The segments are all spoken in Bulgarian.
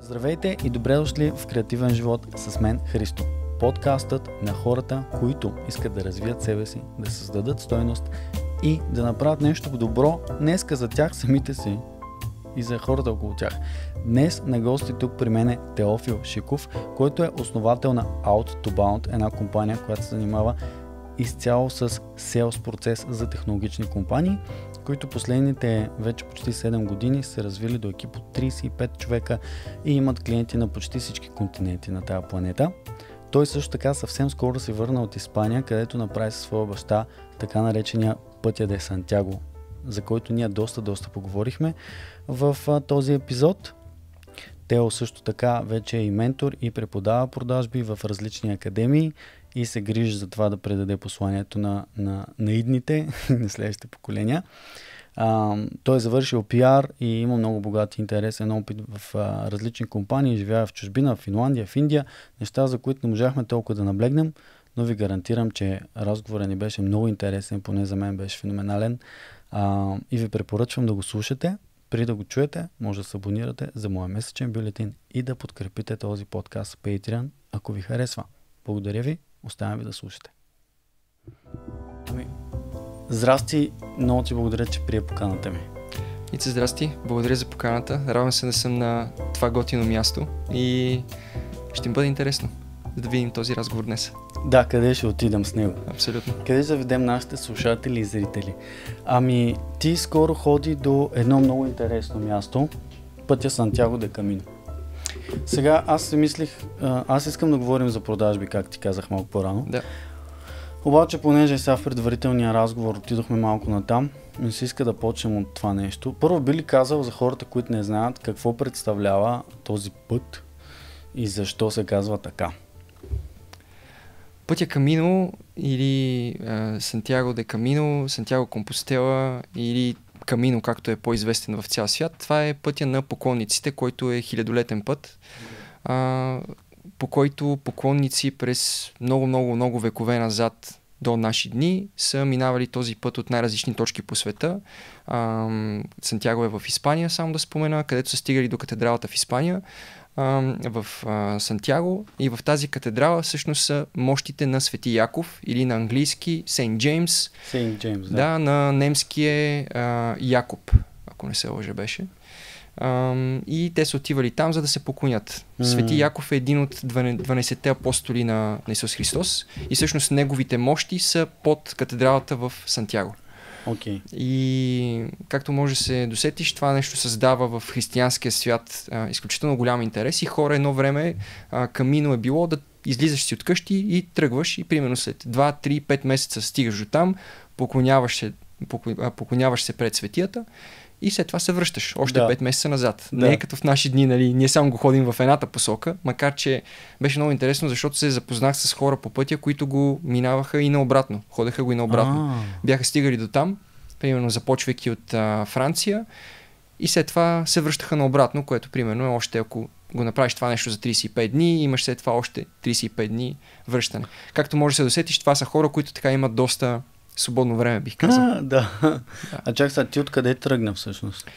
Здравейте и добре дошли в Креативен живот с мен Христо. Подкастът на хората, които искат да развият себе си, да създадат стойност и да направят нещо добро днеска за тях самите си и за хората около тях. Днес на гости тук при мен е Теофил Шиков, който е основател на Out2Bound, една компания, която се занимава изцяло с sales процес за технологични компании, които последните вече почти 7 години се развили до екип от 35 човека и имат клиенти на почти всички континенти на тази планета. Той също така съвсем скоро се върна от Испания, където направи със своя баща така наречения Пътя де Сантяго, за който ние доста поговорихме в този епизод. Тео също така вече е и ментор и преподава продажби в различни академии и се грижи за това да предаде посланието на идните, на следващите поколения. Той е завършил пиар и има много богат и интересен опит в различни компании, живее в чужбина, в Финландия, в Индия, неща, за които не можахме толкова да наблегнем, но ви гарантирам, че разговорът ни беше много интересен, поне за мен беше феноменален и ви препоръчвам да го слушате. Преди да го чуете, може да се абонирате за моя месечен бюлетин и да подкрепите този подкаст в Patreon, ако ви харесва. Благодаря ви, оставям ви да слушате. Здрасти, много ти благодаря, че прие поканата ми. Ице, здрасти, благодаря за поканата. Радвам се да съм на това готино място и ще им бъде интересно да видим този разговор днес. Да, къде ще отидем с него? Абсолютно. Къде ще заведем нашите слушатели и зрители? Ти скоро ходи до едно много интересно място, Пътя Сантяго де Камино. Сега аз си мислих, аз искам да говорим за продажби, как ти казах малко по-рано. Да. Обаче, понеже сега в предварителния разговор отидохме малко натам, не се иска да почнем от това нещо. Първо би ли казал за хората, които не знаят, какво представлява този път и защо се казва така? Пътя Камино или Сантяго де Камино, Сантяго Компостела или Камино, както е по-известен в цял свят, това е пътя на поклонниците, който е хилядолетен път, по който поклонници през много векове назад до наши дни са минавали този път от най-различни точки по света. Сантяго е в Испания, само да спомена, където са стигали до катедралата в Испания, в Сантяго, и в тази катедрала всъщност са мощите на Свети Яков или на английски Сейнт Джеймс. Сейнт Джеймс, да. На немски е Якоб, ако не се лъжа беше. И те са отивали там, за да се поклонят. Свети Яков е един от 12-те апостоли на Исус Христос и всъщност неговите мощи са под катедралата в Сантяго. Okay. И както може да се досетиш, това нещо създава в християнския свят изключително голям интерес и хора едно време камино е било да излизаш си от къщи и тръгваш и примерно след 2, 3, 5 месеца стигаш до там, поклоняваш се пред светията и след това се връщаш още 5 месеца назад. Не е като в наши дни, нали, ние само го ходим в едната посока, макар че беше много интересно, защото се запознах с хора по пътя, които го минаваха и наобратно. Ходеха го и наобратно. Бяха стигали до там, примерно започвайки от Франция и след това се връщаха наобратно, което примерно е още, ако го направиш това нещо за 35 дни, имаш след това още 35 дни връщане. Както може да се досетиш, това са хора, които така имат доста свободно време, бих казал. Да. А чак сега, ти откъде тръгна всъщност?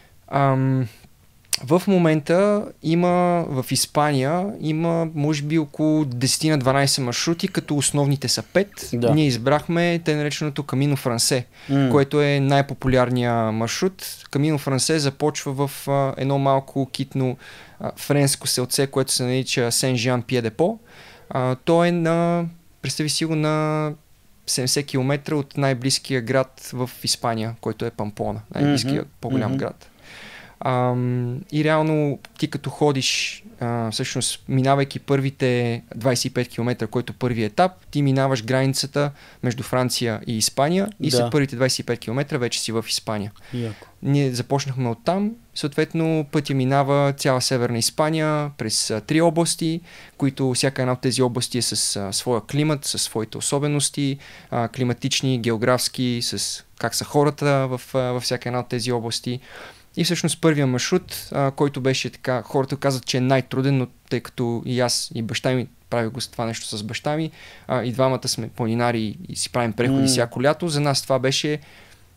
В момента в Испания има може би около 10 на 12 маршрути, като основните са 5. Да. Ние избрахме те нареченото Камино Франсе, което е най-популярният маршрут. Камино Франсе започва в едно малко китно френско селце, което се нарича Сен-Жан-Пие-де-По. То е представи си го на 70 км от най-близкия град в Испания, който е Памплона, най-близкият по-голям град. И реално ти като ходиш, всъщност минавайки първите 25 км, който е първи етап, ти минаваш границата между Франция и Испания и след първите 25 км вече си в Испания. Яко. Ние започнахме оттам, съответно пътя минава цяла Северна Испания през 3 области, които всяка една от тези области е с своя климат, с своите особености, климатични, географски, с как са хората във всяка една от тези области. И всъщност първия маршрут, който беше така, хората казват, че е най-труден, но тъй като и аз, и баща ми, правих го това нещо с баща ми, и двамата сме планинари и си правим преходи всяко лято, за нас това беше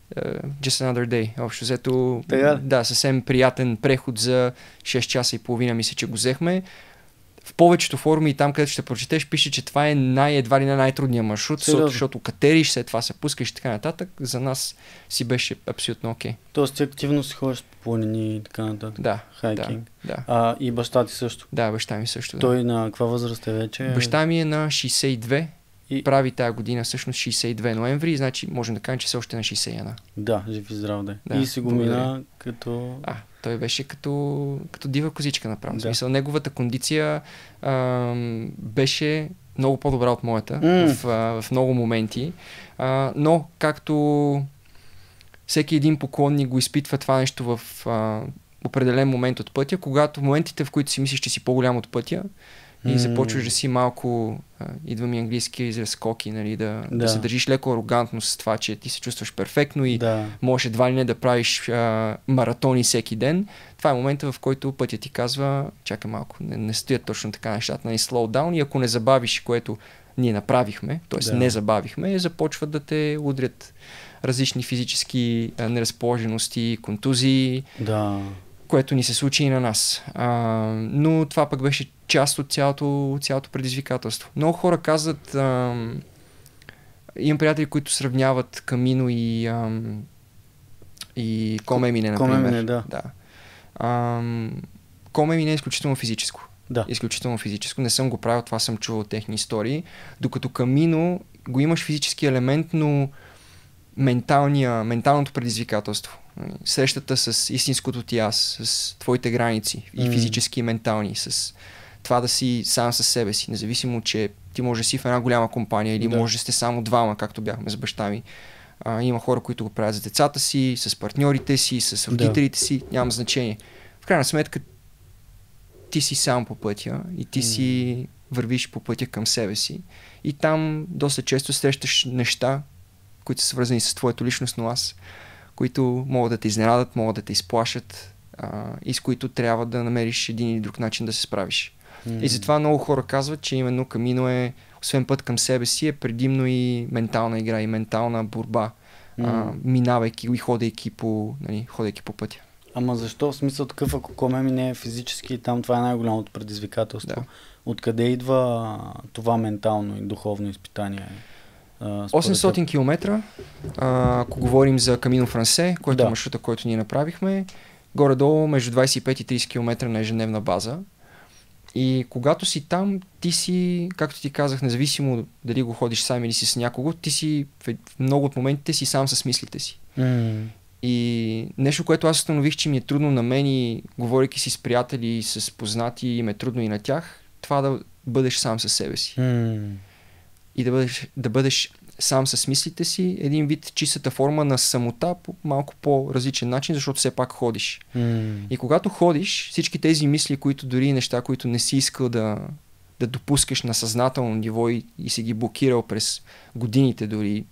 Just another day. Общо взето, Тега? да, съвсем приятен преход за 6 часа и половина, мисля, че го взехме. В повечето форуми и там, където ще прочетеш, пише, че това е едва ли не най-трудният маршрут, защото катериш, след това се пускаш и така нататък. За нас си беше абсолютно окей. Тоест ти активно си ходиш по планини и така нататък? Да. Хайкинг? Да. И баща ти също? Да, баща ми също. Той на каква възраст е вече? Баща ми е на 62. Прави тази година всъщност 62 ноември, значи можем да кажем, че все още на 61. Да, жив и здрав да. Да, и си го мина като... Той беше като дива козичка направо. В смисъл, неговата кондиция беше много по-добра от моята в много моменти. Но както всеки един поклонник го изпитва това нещо в определен момент от пътя, когато в моментите, в които си мислиш, че си по-голям от пътя, и започваш да си малко, идва ми английския израз коки, нали, да се държиш леко арогантно с това, че ти се чувстваш перфектно и можеш едва ли не да правиш маратони всеки ден. Това е момента, в който пътя ти казва, чакай малко, не стоят точно така нещата, нали, slow down, и ако не забавиш, което ние направихме, т.е. не забавихме, започват да те удрят различни физически неразположености, контузии, което ни се случи и на нас. Но това пък беше част от цялото предизвикателство. Много хора казват, имам приятели, които сравняват Камино и Комемине, например. Да. Комемине е изключително физическо. Да. Изключително физическо. Не съм го правил, това съм чувал техни истории. Докато Камино го имаш физически елемент, но менталното предизвикателство. Срещата с истинското ти аз, с твоите граници, и физически, и ментални, с това да си сам със себе си, независимо, че ти може да си в една голяма компания или може да сте само двама, както бяхме с баща ми. Има хора, които го правят с децата си, с партньорите си, с родителите си, няма значение. В крайна сметка ти си сам по пътя и ти си вървиш по пътя към себе си и там доста често срещаш неща, които са свързани с твоето личностно аз, които могат да те изненадат, могат да те изплашат и с които трябва да намериш един или друг начин да се справиш. И затова много хора казват, че именно Камино е, освен път към себе си, е предимно и ментална игра, и ментална борба, минавайки и ходейки по пътя. Ама защо? В смисъл такъв, ако Комеми не е физически, там това е най-голямото предизвикателство. Да. Откъде идва това ментално и духовно изпитание? 800 км, ако говорим за Камино Франсе, който е маршрута, който ние направихме, горе-долу между 25 и 30 км на ежедневна база. И когато си там, ти си, както ти казах, независимо дали го ходиш сам или си с някого, ти си в много от моментите си сам с мислите си. И нещо, което аз установих, че ми е трудно на мен и говорейки си с приятели, с познати, им е трудно и на тях, това да бъдеш сам със себе си. И да бъдеш сам с мислите си, един вид чистата форма на самота по малко по-различен начин, защото все пак ходиш. И когато ходиш, всички тези мисли, които дори неща, които не си искал да допускаш на съзнателно ниво и си ги блокирал през годините дори,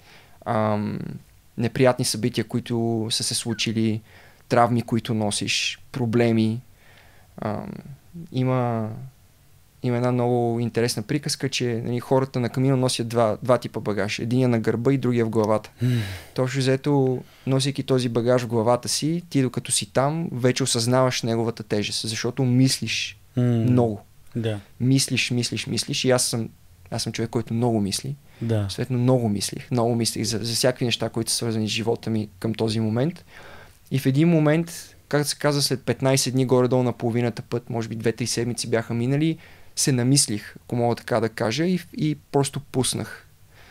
неприятни събития, които са се случили, травми, които носиш, проблеми. Има една много интересна приказка, че хората на Камино носят два типа багаж. Единия на гърба и другия в главата. Точно взето, носейки този багаж в главата си, ти докато си там, вече осъзнаваш неговата тежест, защото мислиш много. Да. Мислиш. И аз съм човек, който много мисли. Съответно, много мислих за всякакви неща, които са свързани с живота ми към този момент. И в един момент, както се казва, след 15 дни горе-долу на половината път, може би 2-3 седмици бяха минали, се намислих, ако мога така да кажа, и просто пуснах.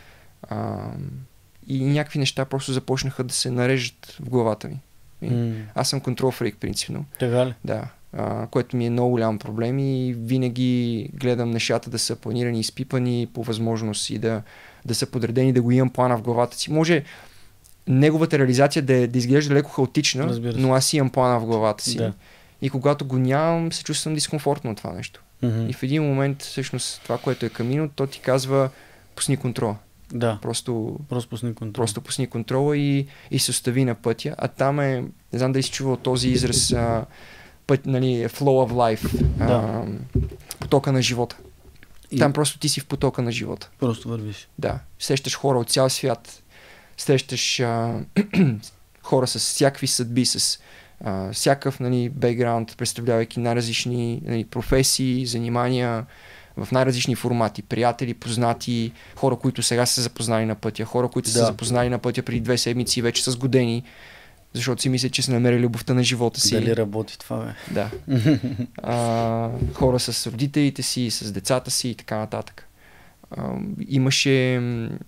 И някакви неща просто започнаха да се нарежат в главата ми. Аз съм контрол фрик, принципно. Така ли? Да. Което ми е много голям проблем и винаги гледам нещата да са планирани и изпипани по възможност и да са подредени, да го имам плана в главата си. Може неговата реализация да изглежда леко хаотична, но аз имам плана в главата си. Да. И когато го нямам, се чувствам дискомфортно от това нещо. И в един момент, всъщност, това, което е Камино, то ти казва пусни контрола. Да. Просто пусни контрола. Просто пусни контрола и се остави на пътя. А там не знам дали си чувал този израз път, нали, flow of life, потока на живота. Там просто ти си в потока на живота. Просто вървиш. Да. Срещаш хора от цял свят. Срещаш хора с всякакви съдби, с всякакъв, нали, бекграунд, представлявайки най-различни, нали, професии, занимания, в най-различни формати. Приятели, познати, хора, които сега са запознали на пътя, хора, които са запознали на пътя преди 2 седмици и вече са сгодени, защото си мислят, че са намерили любовта на живота си. Дали работи това, бе? Да. Хора с родителите си, с децата си и така нататък. Имаше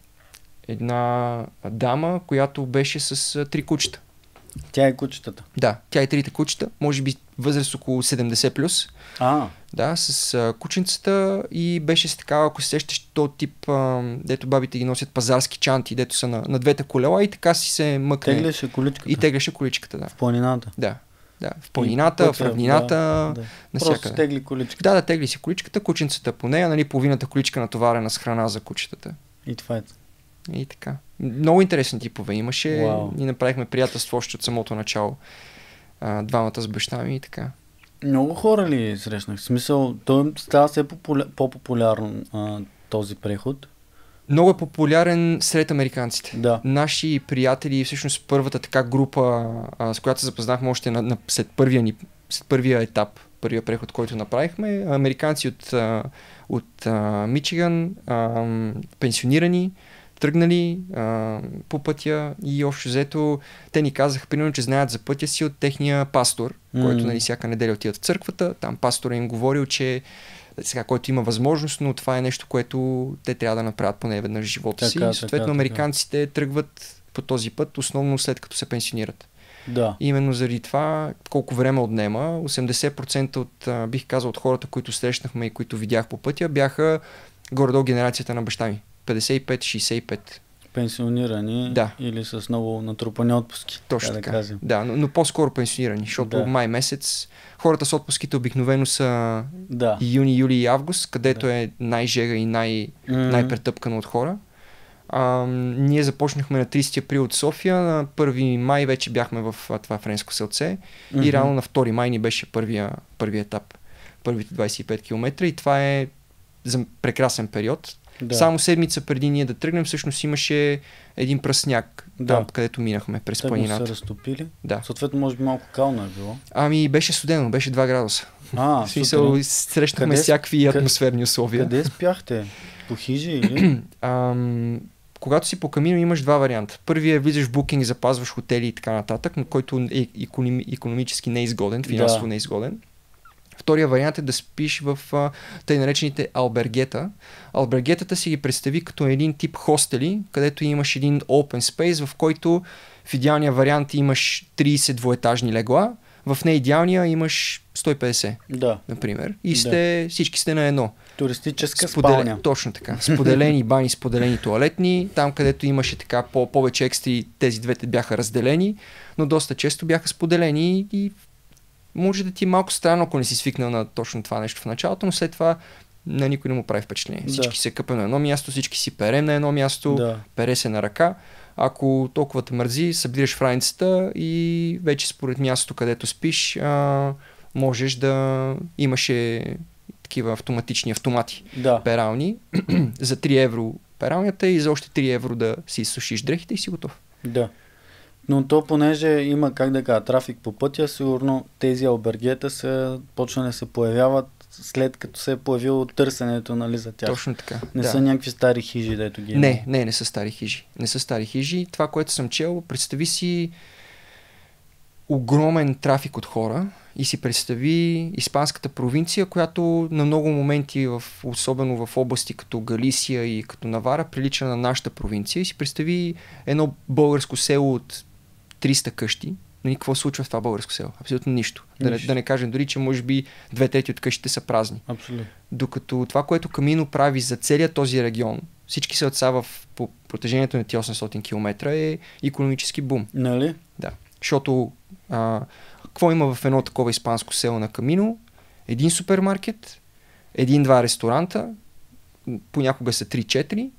една дама, която беше с 3 кучета. Тя е кучетата? Да, тя е 3 кучета, може би възраст около 70 плюс. Да, с кученцата и беше с такава, ако се сещаш, този тип, дето бабите ги носят пазарски чанти, дето са на 2 колела и така си се мъкне. Теглеше количката? И теглеше количката, да. В планината? Да. В планината, в равнината, навсякъде. Просто тегли количката? Да, тегли си количката, кученцата по нея, нали, половината количка натоварена с храна за кучетата. И това е. И така. Много интересни типове имаше. Ние направихме приятелство още от самото начало. Двамата с баща ми и така. Много хора ли срещнах? В смисъл, той става все по-популярен този преход. Много е популярен сред американците. Да. Наши приятели, всъщност първата така група, с която се запознахме още след първия етап, първия преход, който направихме, американци от Мичиган, пенсионирани, тръгнали по пътя и общо взето те ни казаха, примерно, че знаят за пътя си от техния пастор, който, нали, всяка неделя отиват в църквата. Там пастора им говорил, че сега, който има възможност, но това е нещо, което те трябва да направят поне веднъж в живота си. Съответно, американците тръгват по този път, основно след като се пенсионират. Да. Именно заради това, колко време отнема, 80% от, бих казал, от хората, които срещнахме и които видях по пътя, бяха горе-долу генерацията на баща ми. 55-65. Пенсионирани, да, или с много натрупани отпуски. Точно така. Да, но по-скоро пенсионирани, защото май месец хората с отпуските обикновено са юни, юли и август, където е най-жега и най-претъпкано от хора. Ние започнахме на 30 април от София, на 1 май вече бяхме в това френско селце и реално на 2 май ни беше първия етап, първите 25 км и това е за прекрасен период. Да. Само седмица преди ние да тръгнем, всъщност имаше един пръсняк, там, където минахме през планината. Те се разтопили? Да. Съответно, може би малко кално е било. Беше студено, беше 2 градуса. В смисъл, срещнахме всякакви атмосферни условия. Къде спяхте? По хижи или? Когато си по камино, имаш 2 варианта. Първият е влизаш в букинг, запазваш хотели и така нататък, но който е икономически неизгоден, финансово неизгоден. Втория вариант е да спиш в тъй наречените албергета. Албергетата си ги представи като един тип хостели, където имаш един open space, в който в идеалния вариант имаш 30 двоетажни легла, в неидеалния имаш 150, например. И всички сте на едно. Туристическа спалня. Точно така. Споделени бани, споделени тоалетни. Там, където имаше така повече екстри, тези двете бяха разделени, но доста често бяха споделени и може да ти е малко странно, ако не си свикнал на точно това нещо в началото, но след това на никой не му прави впечатление. Всички се къпем на едно място, всички си перем на едно място, пере се на ръка. Ако толкова те мързи, събираш в раницата и вече според мястото, където спиш, можеш да имаше такива автомати, перални. За 3 евро пералнята и за още 3 евро да си изсушиш дрехите и си готов. Да. Но то, понеже има, как да кажа, трафик по пътя, сигурно тези албергета почна да се появяват след като се е появило търсенето, нали, за тях. Точно така. Не са някакви стари хижи, дето ги има. Не са стари хижи. Не са стари хижи. Това, което съм чел, представи си огромен трафик от хора и си представи испанската провинция, която на много моменти, особено в области като Галисия и като Навара, прилича на нашата провинция и си представи едно българско село от 300 къщи. Но какво се случва в това българско село? Абсолютно нищо. Да не кажем дори, че може би 2/3 от къщите са празни. Абсолютно. Докато това, което Камино прави за целият този регион, всички селца по протежението на 800 км е икономически бум. Нали? Да. Защото какво има в едно такова испанско село на Камино? Един супермаркет, 1-2 ресторанта, понякога са 3-4,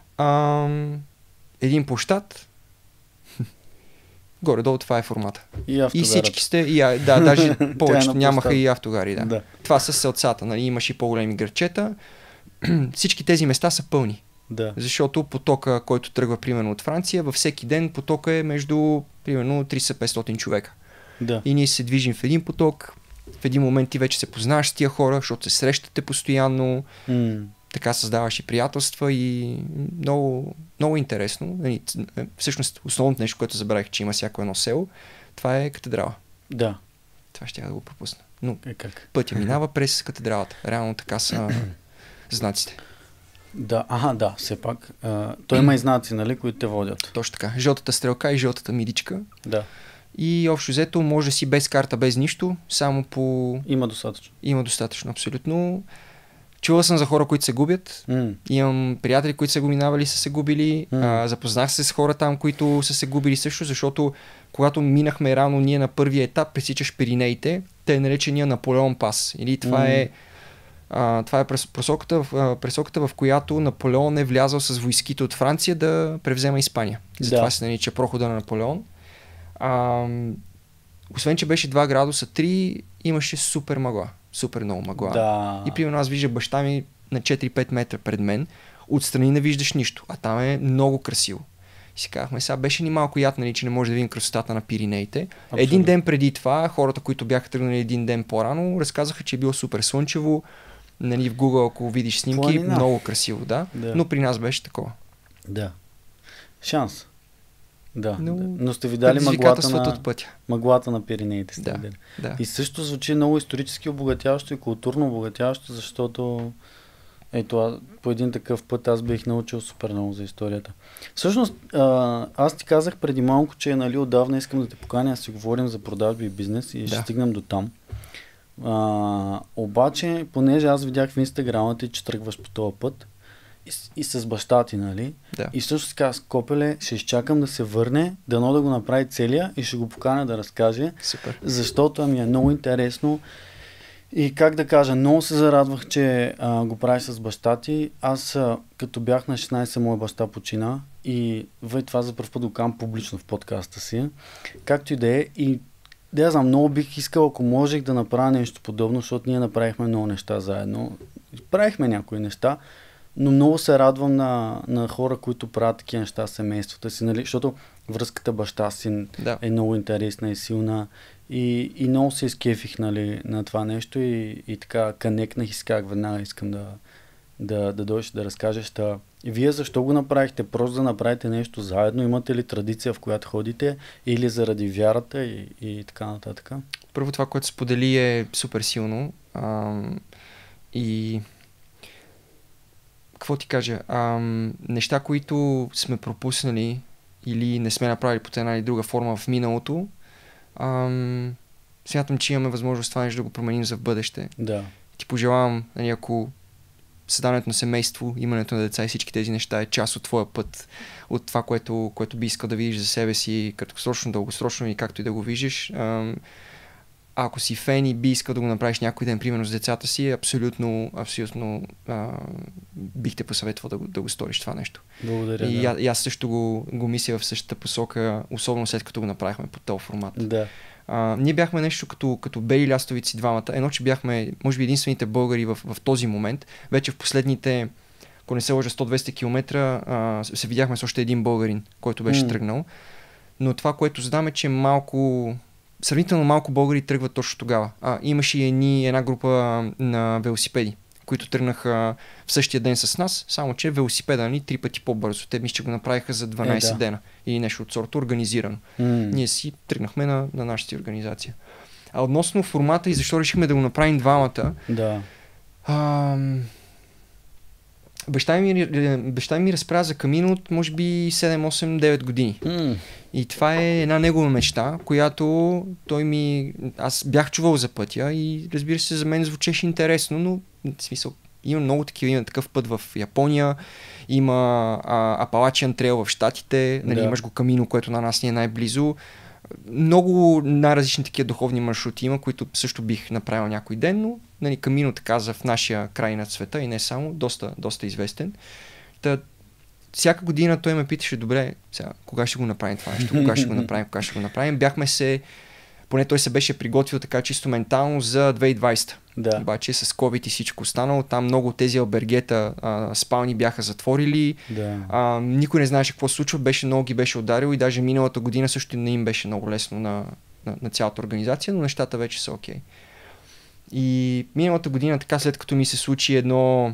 един площад. Горе-долу това е формата. И всички сте, даже повечето нямаха и автогари. Да. Това са селцата, нали? Имаш и по-големи гърчета. Всички тези места са пълни. Да. Защото потока, който тръгва примерно от Франция, във всеки ден потока е между примерно 300-500 човека. Да. И ние се движим в един поток, в един момент ти вече се познаваш с тия хора, защото се срещате постоянно, така създаваш и приятелства и много, много интересно. Всъщност основното нещо, което забравих, че има всяко едно село, това е катедрала. Да. Това ще я да го пропусна. Но как? пътя минава през катедралата. Реално така са знаците. Да, да, все пак. Той има и знаци, нали, които те водят. Точно така. Жълтата стрелка и жълтата миричка. Да. И общо взето може си без карта, без нищо, само по... Има достатъчно. Има достатъчно, абсолютно. Чувал съм за хора, които се губят. Имам приятели, които са го минавали, са се губили. Запознах се с хора там, които са се губили също, защото когато минахме рано ние на първия етап, пресичаш Пиринеите, те е наречения Наполеон пас. Или това е пресоката, в която Наполеон е влязал с войските от Франция да превзема Испания. Затова се нарича прохода на Наполеон. Освен, че беше 2 градуса 3, имаше супер мъгла. Супер много мъгла. Да. И примерно аз виждах баща ми на 4-5 метра пред мен. Отстрани не виждаш нищо, а там е много красиво. И си казахме, сега беше ни малко яд, нали, че не може да видим красотата на Пиринеите. Абсолютно. Един ден преди това, хората, които бяха тръгнали един ден по-рано, разказаха, че е било супер слънчево. Нали, в Google, ако видиш снимки, много красиво, да. Но при нас беше такова. Да. Шанс. Да. Но сте видали мъглата на Пиринеите. Да. И също звучи много исторически обогатяващо и културно обогатяващо, защото по един такъв път аз бих научил супер много за историята. Всъщност, аз ти казах преди малко, че нали, отдавна искам да те поканя да си говорим за продажби и бизнес и ще стигнем до там. Обаче, понеже аз видях в инстаграма ти, че тръгваш по този път и с баща ти, нали? Да. И също така с Копеле ще изчакам да се върне, дано да го направи целия и ще го поканя да разкаже. Супер. Защото ми е много интересно. И как да кажа, много се зарадвах, че го правиш с баща ти. Аз като бях на 16, моя баща почина и това за първ път го казвам публично в подкаста си. Както и да е. И да, знам, много бих искал, ако можех да направя нещо подобно, защото ние направихме много неща заедно. Правихме някои неща, но много се радвам на хора, които правят такива неща в семействата си, нали? Защото връзката баща-син е много интересна и силна и много се изкефих, нали, на това нещо и така канекнах и си казах, веднага искам да дойдеш да разкажеш. И вие защо го направихте? Просто да направите нещо заедно? Имате ли традиция, в която ходите? Или заради вярата и така нататък? Първо това, което сподели е супер силно. И какво ти кажа? Неща, които сме пропуснали или не сме направили по една или друга форма в миналото, смятам, че имаме възможност това нещо да го променим за в бъдеще. Да. Ти пожелавам, нали, ако създаването на семейство, имането на деца и всички тези неща е част от твоя път, от това, което би искал да видиш за себе си, краткосрочно, дългосрочно и както и да го виждаш. Ако си фен и би искал да го направиш някой ден, примерно с децата си, абсолютно бих те посъветвал да го сториш това нещо. Благодаря. И аз също го мисля в същата посока, особено след като го направихме по този формат. Да. Ние бяхме нещо като бели лястовици двамата. Едно, че бяхме, може би, единствените българи в този момент. Вече в последните, ако не се лъжа, 100-200 км се видяхме с още един българин, който беше тръгнал. Но това, което знам е, че сравнително малко българи тръгват точно тогава. Имаше и една група на велосипеди, които тръгнаха в същия ден с нас, само че велосипеда ни 3 пъти по-бързо. Те мисля, че го направиха за 12 дена или нещо от сорта, организирано. Ние си тръгнахме на нашата организация. А относно формата и защо решихме да го направим двамата, баща ми разправя за Камино от може би 7-8-9 години. И това е една негова мечта, която аз бях чувал за пътя и разбира се, за мен звучеше интересно, но в смисъл има много такива, има такъв път в Япония, има Апалачиан трейл в Щатите, нали, имаш го Камино, което на нас ни е най-близо. Много най-различни такива духовни маршрути има, които също бих направил някой ден, но нали, Камино така в нашия край на света и не само, доста известен. Всяка година той ме питаше, добре, сега, кога ще го направим това нещо, кога ще го направим. Бяхме поне той се беше приготвил така чисто ментално за 2020. Да. Обаче с COVID и всичко останало, там много от тези албергета, спални бяха затворили. Да. Никой не знаеше какво се случва, много ги беше ударил и даже миналата година също не им беше много лесно на цялата организация, но нещата вече са окей. И миналата година, така след като ми се случи едно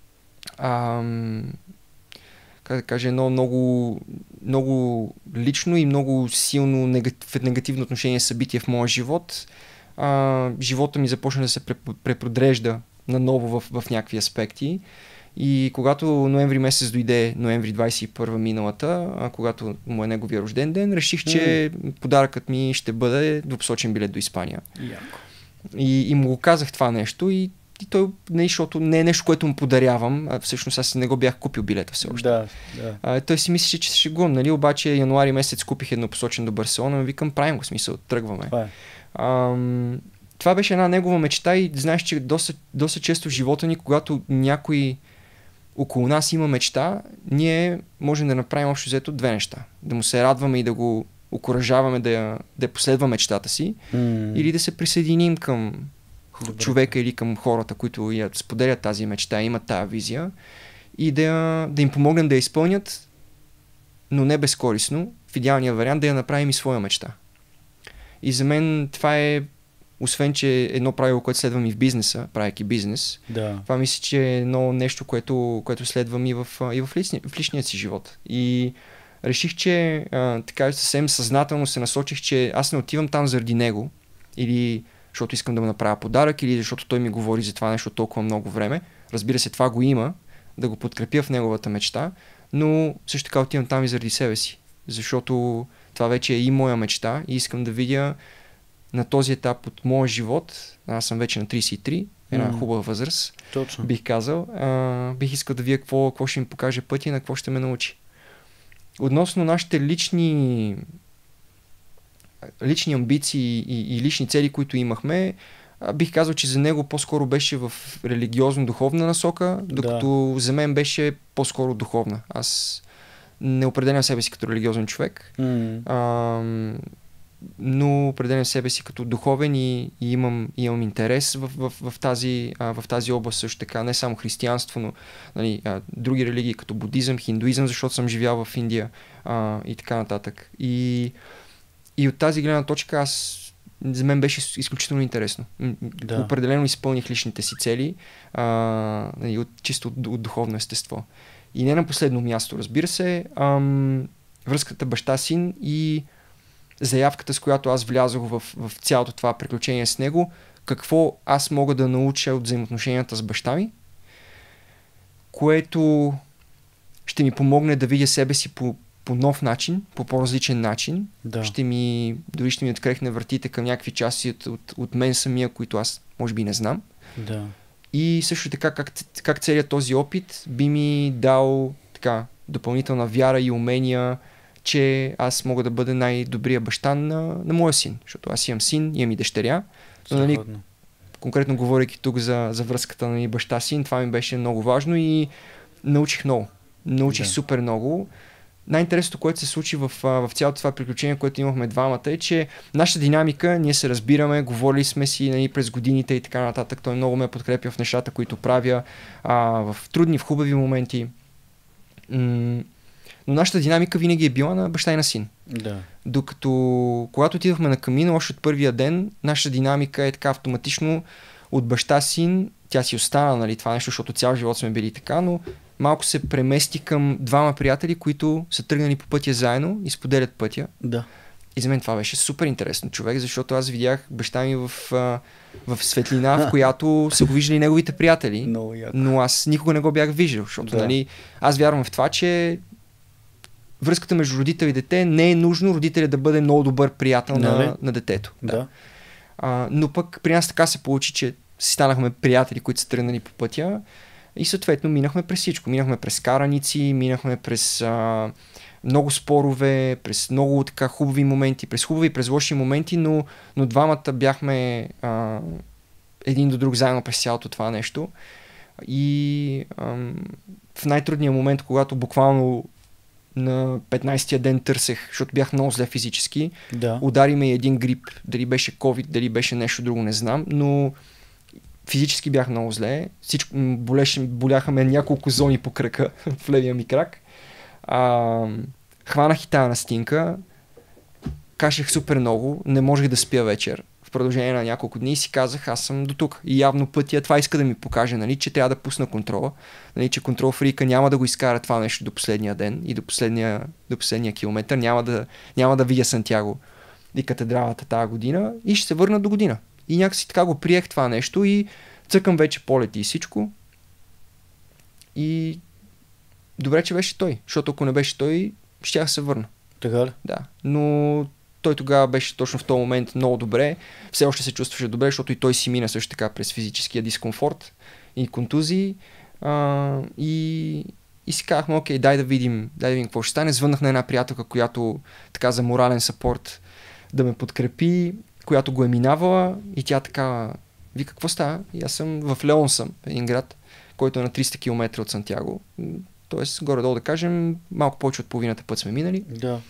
как да кажа, едно много, много лично и много силно негативно отношение събитие в моя живот, живота ми започна да се препродрежда наново в някакви аспекти. И когато ноември месец дойде, ноември 21 миналата, когато му е неговия рожден ден, реших, че подаръкът ми ще бъде двупосочен билет до Испания. И му го казах това нещо и той, защото не е нещо, което му подарявам, всъщност аз не го бях купил билета все още. Да. Той си мислеше, че се шегувам, нали? Обаче януари месец купих еднопосочен до Барселона и викам, правим го, смисъл, тръгваме. Това беше една негова мечта и знаеш, че доста често в живота ни, когато някой около нас има мечта, ние можем да направим общо взето две неща. Да му се радваме и да го окуражаваме да последва мечтата си, или да се присъединим към човека или към хората, които я споделят тази мечта, имат тази визия и да им помогнем да я изпълнят, но не безкористно, в идеалния вариант да я направим и своя мечта. И за мен това е, освен че едно правило, което следвам и в бизнеса, правейки бизнес, това мисля, че е едно нещо, което следвам и в личния си живот. И реших, че така съвсем съзнателно се насочих, че аз не отивам там заради него, или защото искам да му направя подарък, или защото той ми говори за това нещо толкова много време. Разбира се, това го има, да го подкрепя в неговата мечта, но също така отивам там и заради себе си, защото това вече е и моя мечта и искам да видя на този етап от моя живот, аз съм вече на 33, една хубава възраст, точно. Бих казал, бих искал да видя какво ще ми покаже пътя и на какво ще ме научи. Относно нашите лични амбиции и лични цели, които имахме, бих казал, че за него по-скоро беше в религиозно-духовна насока, докато за мен беше по-скоро духовна. Аз не определям себе си като религиозен човек, но определям себе си като духовен и имам интерес в тази област също така, не само християнство, но нали, други религии като будизъм, хиндуизъм, защото съм живял в Индия и така нататък. И от тази гледна точка за мен беше изключително интересно. Определено изпълних личните си цели, чисто от духовно естество. И не на последно място, разбира се, връзката баща-син и заявката, с която аз влязох в цялото това приключение с него, какво аз мога да науча от взаимоотношенията с баща ми, което ще ми помогне да видя себе си по нов начин, по по-различен начин. Дори ще ми открехне вратите към някакви части от мен самия, които аз може би не знам. И също така как целият този опит би ми дал така допълнителна вяра и умения, че аз мога да бъда най-добрия баща на моя син. Защото аз имам син, имам и дъщеря. Нали, конкретно говорейки тук за връзката на баща-син, това ми беше много важно и научих много. Научих супер много. Най-интересното, което се случи в цялото това приключение, което имахме двамата, е, че нашата динамика, ние се разбираме, говорили сме си нали, през годините и така нататък. Той много ме подкрепя в нещата, които правя, в трудни, в хубави моменти. Но нашата динамика винаги е била на баща и на син. Докато когато отидохме на Камино, още от първия ден, нашата динамика е така автоматично от баща-син, тя си остана, нали, това нещо, защото цял живот сме били така, но малко се премести към двама приятели, които са тръгнали по пътя заедно и споделят пътя. И за мен това беше супер интересно човек, защото аз видях баща ми в светлина, в която са го виждали неговите приятели, но аз никога не го бях виждал, защото нали, аз вярвам в това, че връзката между родител и дете не е нужно родителя да бъде много добър приятел на детето. Но пък при нас така се получи, че си станахме приятели, които са тръгнали по пътя и съответно минахме през всичко. Минахме през караници, минахме през много спорове, през много така хубави моменти, през хубави и през лоши моменти, но двамата бяхме един до друг заедно през цялото това нещо. И в най-трудния момент, когато буквално на 15-тия ден търсех, защото бях много зле физически, удари ме един грип, дали беше COVID, дали беше нещо друго, не знам, но физически бях много зле. Всичко, боляха ме няколко зони по крака в левия ми крак. Хванах и тая настинка. Кашех супер много. Не можех да спя вечер. В продължение на няколко дни си казах, аз съм до тук. И явно пътя това иска да ми покаже, нали, че трябва да пусна контрола. Нали, че контрол фрика няма да го изкара това нещо до последния ден и до последния километър. Няма да видя Сантяго и катедралата тази година и ще се върна до година. И някакси така го приех това нещо и цъкам вече полети и всичко. И добре, че беше той, защото ако не беше той, щях се върна. Така ли? Да, но той тогава беше точно в този момент много добре. Все още се чувстваше добре, защото и той си мина също така през физическия дискомфорт и контузии. И си казахме, окей, дай да видим какво ще стане. Звъннах на една приятелка, която така за морален съпорт да ме подкрепи, която го е минавала и тя така вика, какво става? И аз съм в Леон съм, един град, който е на 300 км от Сантяго. Тоест, горе-долу да кажем, малко повече от половината път сме минали. Да.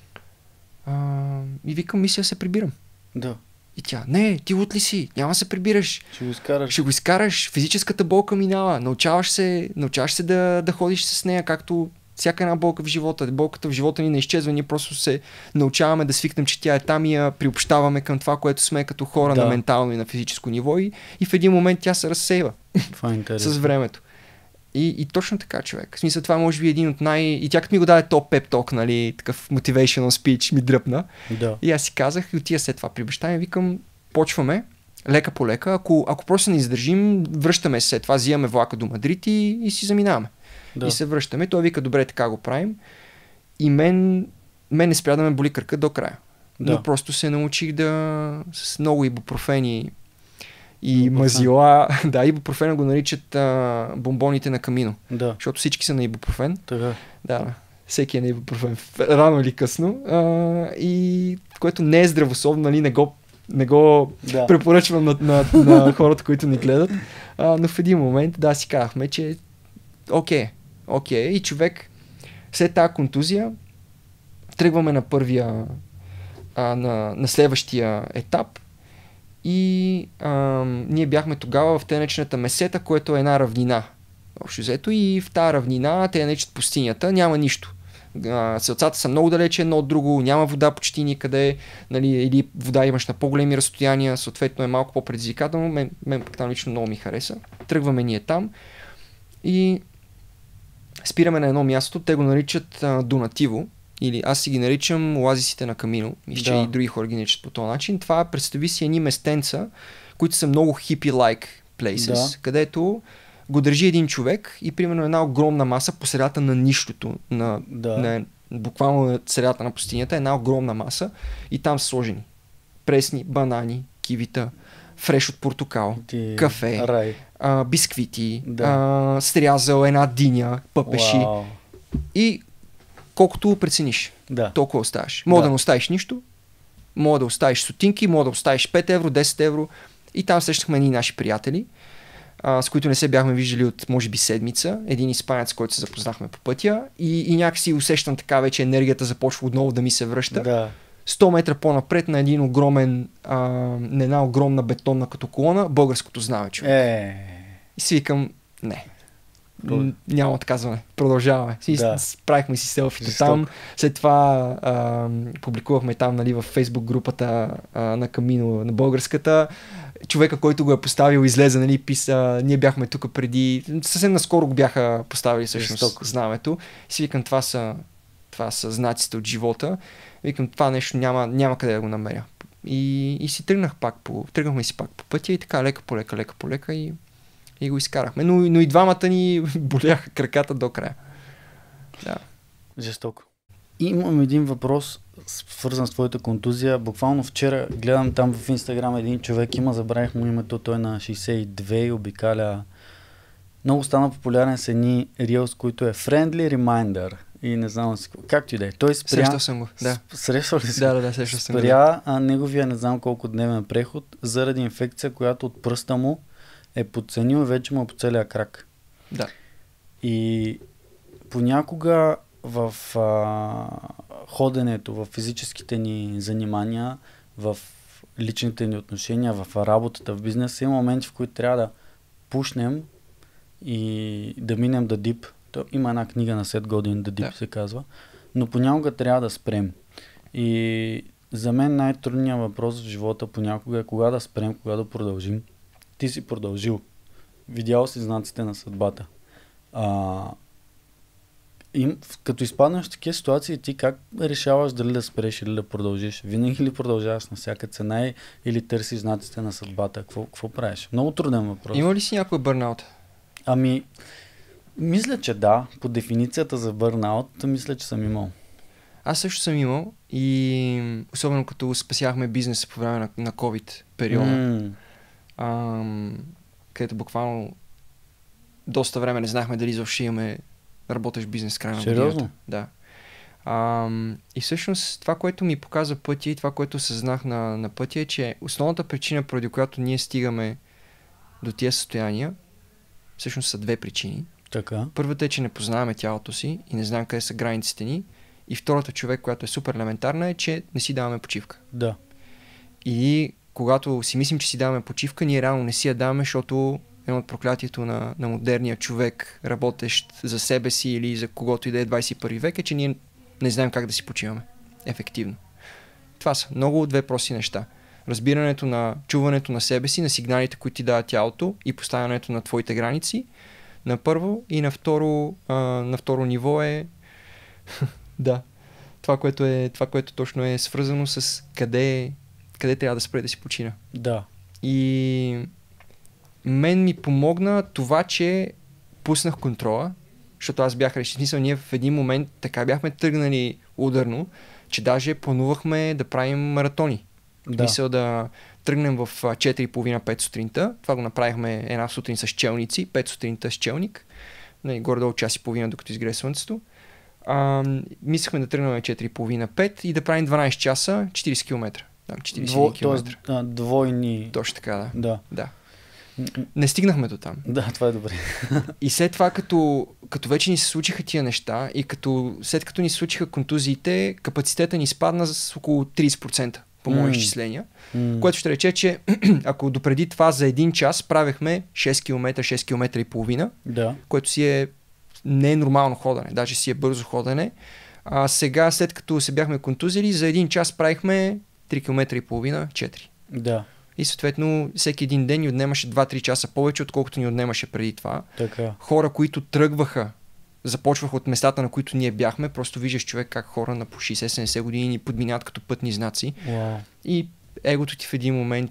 И викам, мисля се прибирам. Да. И тя, не, ти лут ли си? Няма да се прибираш. Ще го изкараш. Физическата болка минава. Научаваш се да ходиш с нея, както всяка една болка в живота. Болката в живота ни не изчезва. Ние просто се научаваме да свикнем, че тя е там и я приобщаваме към това, което сме като хора на ментално и на физическо ниво. И в един момент тя се разсейва. Това е интересно. С времето. И точно така, човек. В смисъл, това може би един от И тя като ми го даде топ пеп-ток, нали, такъв motivational speech ми дръпна. Да. И аз си казах, и отия след това при баща ми, викам, почваме, лека по лека. Ако просто не издържим, връщаме се след това, взимаме влака до Мадрид и си заминаваме. Да. И се връщаме. Той вика, добре, така го правим. И мен не спря да ме боли кръка до края. Да. Но просто се научих с много ибупрофени и мазила. Да, ибупрофена го наричат бомбоните на Камино. Да. Защото всички са на ибупрофен. Така. Да, всеки е на ибупрофен. Рано или късно. И което не е здравословно, нали, не го препоръчвам на хората, които ни гледат. Но в един момент, си казахме, че окей. И човек след тази контузия тръгваме на първия на следващия етап. И ние бяхме тогава в тенечната Месета, което е една равнина. Общо взето, и в тази равнина, те наричат пустинята, няма нищо. Селцата са много далече едно от друго, няма вода почти никъде, нали, или вода имаш на по-големи разстояния, съответно е малко по-предизвикателно. Мен там лично много ми хареса. Тръгваме ние там и спираме на едно място, те го наричат Донативо. Или аз си ги наричам оазисите на Камино. Мисля, и други хора ги наричат по този начин. Това представи си едни местенца, които са много hippie-like places, където го държи един човек и примерно една огромна маса по средата на нищото, буквално на средата на пустинята, една огромна маса и там са сложени пресни банани, кивита, фреш от портокал, кафе, бисквити, стрязал една диня, пъпеши и колкото прецениш. Толкова оставаш. Мога да не оставиш нищо, мога да оставиш стотинки, мога да оставиш 5 евро, 10 евро. И там срещахме едни наши приятели, с които не се бяхме виждали от може би седмица. Един испанец, който се запознахме по пътя и някакси усещам така вече енергията започва отново да ми се връща. 100 метра по-напред на един огромен, на една огромна бетонна като колона, българското знаме, човек. И си викам, не. Няма отказване. Продължаваме. Правихме си селфите там. След това публикувахме там, нали, в Фейсбук групата на Камино, на българската. Човека, който го е поставил, излезе, нали, писа, ние бяхме тук преди, съвсем наскоро го бяха поставили всъщност знамето. И си викам, това са знаците от живота. Викам, това нещо няма къде да го намеря. И си тръгнахме си пак по пътя и така лека по лека и го изкарахме. Но и двамата ни боляха краката до края. Да. Жестоко. Имам един въпрос, свързан с твоята контузия. Буквално вчера гледам там в Инстаграм един човек, забравих му името, той е на 62 и обикаля. Много стана популярен с едни Reels, които е Friendly Reminder. И не знам както и да е. Той спря... Срещал съм го. Да. Срещал ли си? Да, срещал съм го. Спря неговия не знам колко дневен преход заради инфекция, която от пръста му е подценил и вече му е по целия крак. Да. И понякога в ходенето, в физическите ни занимания, в личните ни отношения, в работата, в бизнеса, има моменти, в които трябва да пушнем и да минем да дип. Има една книга на Сет Годин, да дип се казва, но понякога трябва да спрем. И за мен най-трудният въпрос в живота понякога е кога да спрем, кога да продължим. Ти си продължил. Видял си знаците на съдбата. Като изпаднеш в такива ситуации, ти как решаваш дали да спреш или да продължиш? Винаги ли продължаваш на всяка цена или търсиш знаците на съдбата? Какво правиш? Много труден въпрос. Има ли си някой бърнаут? Мисля, че да. По дефиницията за бърнаут, мисля, че съм имал. Аз също съм имал и особено като спасяхме бизнеса по време на COVID периода, където буквално доста време не знахме дали изобщо имаме работещ бизнес в края на годината. Да. И всъщност това, което ми показа пътя и това, което съзнах на пътя е, че основната причина, поради която ние стигаме до тия състояния, всъщност са две причини. Така. Първата е, че не познаваме тялото си и не знаем къде са границите ни. И втората, човек, която е супер елементарна, е, че не си даваме почивка. Да. И когато си мислим, че си даваме почивка, ние реално не си я даваме, защото едно от проклятието на модерния човек, работещ за себе си или за когото и да е 21 век, е, че ние не знаем как да си почиваме ефективно. Това са много две прости неща. Разбирането на чуването на себе си, на сигналите, които ти дава тялото и поставянето на твоите граници на първо и на второ ниво е да. Това, което точно е свързано с къде трябва да спре да си почина. Да. И мен ми помогна това, че пуснах контрола, защото аз бях решил, ние в един момент така бяхме тръгнали ударно, че даже планувахме да правим маратони. Мисля да тръгнем в 4:30-5 сутринта. Това го направихме една сутрин с челници, 5 сутринта с челник. Горе-долу час и половина, докато изгрее слънцето. Мислехме да тръгнем 4:30-5 и да правим 12 часа 40 км. 40 км. Двойни. Точно така, да. Не стигнахме до там. Да, това е добре. И след това, като вече ни се случиха тия неща и след като ни се случиха контузиите, капацитета ни спадна с около 30%, по мои изчисления, което ще рече, че ако допреди това за един час правехме 6 км, 6 км и половина, което си не е нормално ходене, даже си е бързо ходене. А сега, след като се бяхме контузили, за един час правихме 3 км и половина, 4. Да. И съответно всеки един ден ни отнемаше 2-3 часа повече, отколкото ни отнемаше преди това. Така. Хора, които тръгваха, започваха от местата, на които ние бяхме, просто виждаш човек как хора на по 60-70 години ни подминават като пътни знаци. Wow. И егото ти в един момент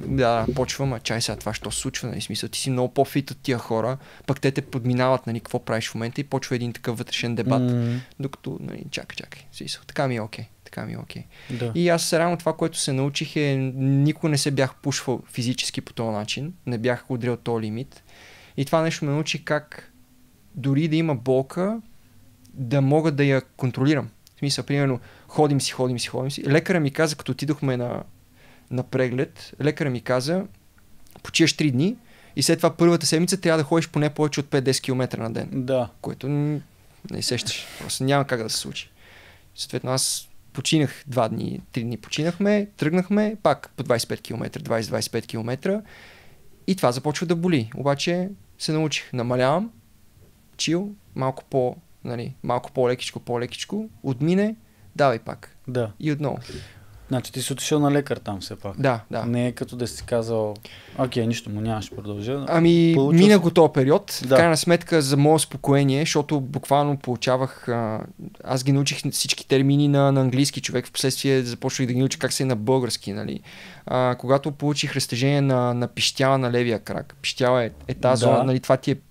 почва, чай сега това що се случва, нали, смисъл, ти си много по-фит от тия хора, пък те подминават, нали, какво правиш в момента и почва един такъв вътрешен дебат, докато, нали, чакай, смисъл, така ми е окей. Да. И аз реално това, което се научих е, никога не се бях пушвал физически по този начин, не бях удрял този лимит и това нещо ме научи как дори да има болка, да мога да я контролирам. В смисъл, примерно, ходим си. Лекаря ми каза, като отидохме на преглед, лекаря ми каза, почиваш 3 дни и след това първата седмица трябва да ходиш поне повече от 5-10 км на ден. Да. Което не сещаш. Просто няма как да се случи. Съответно, аз починах 2 дни, 3 дни починахме, тръгнахме пак по 25 км, 20-25 км и това започва да боли. Обаче се научих, намалявам, чил, малко по-лекичко, отмине, давай пак. Да. И отново. Значи ти си отишъл на лекар там все пак. Да. Не е като да си казал, окей, нищо му нямаш продължа. Мина го този период. Да. В крайна сметка за мое спокоение, защото буквално получавах, аз ги научих всички термини на английски, човек в последствие започнах да ги науча как се е на български. Нали. Когато получих разтежение на пищяла на левия крак, пищяла е тази зона, нали, това ти е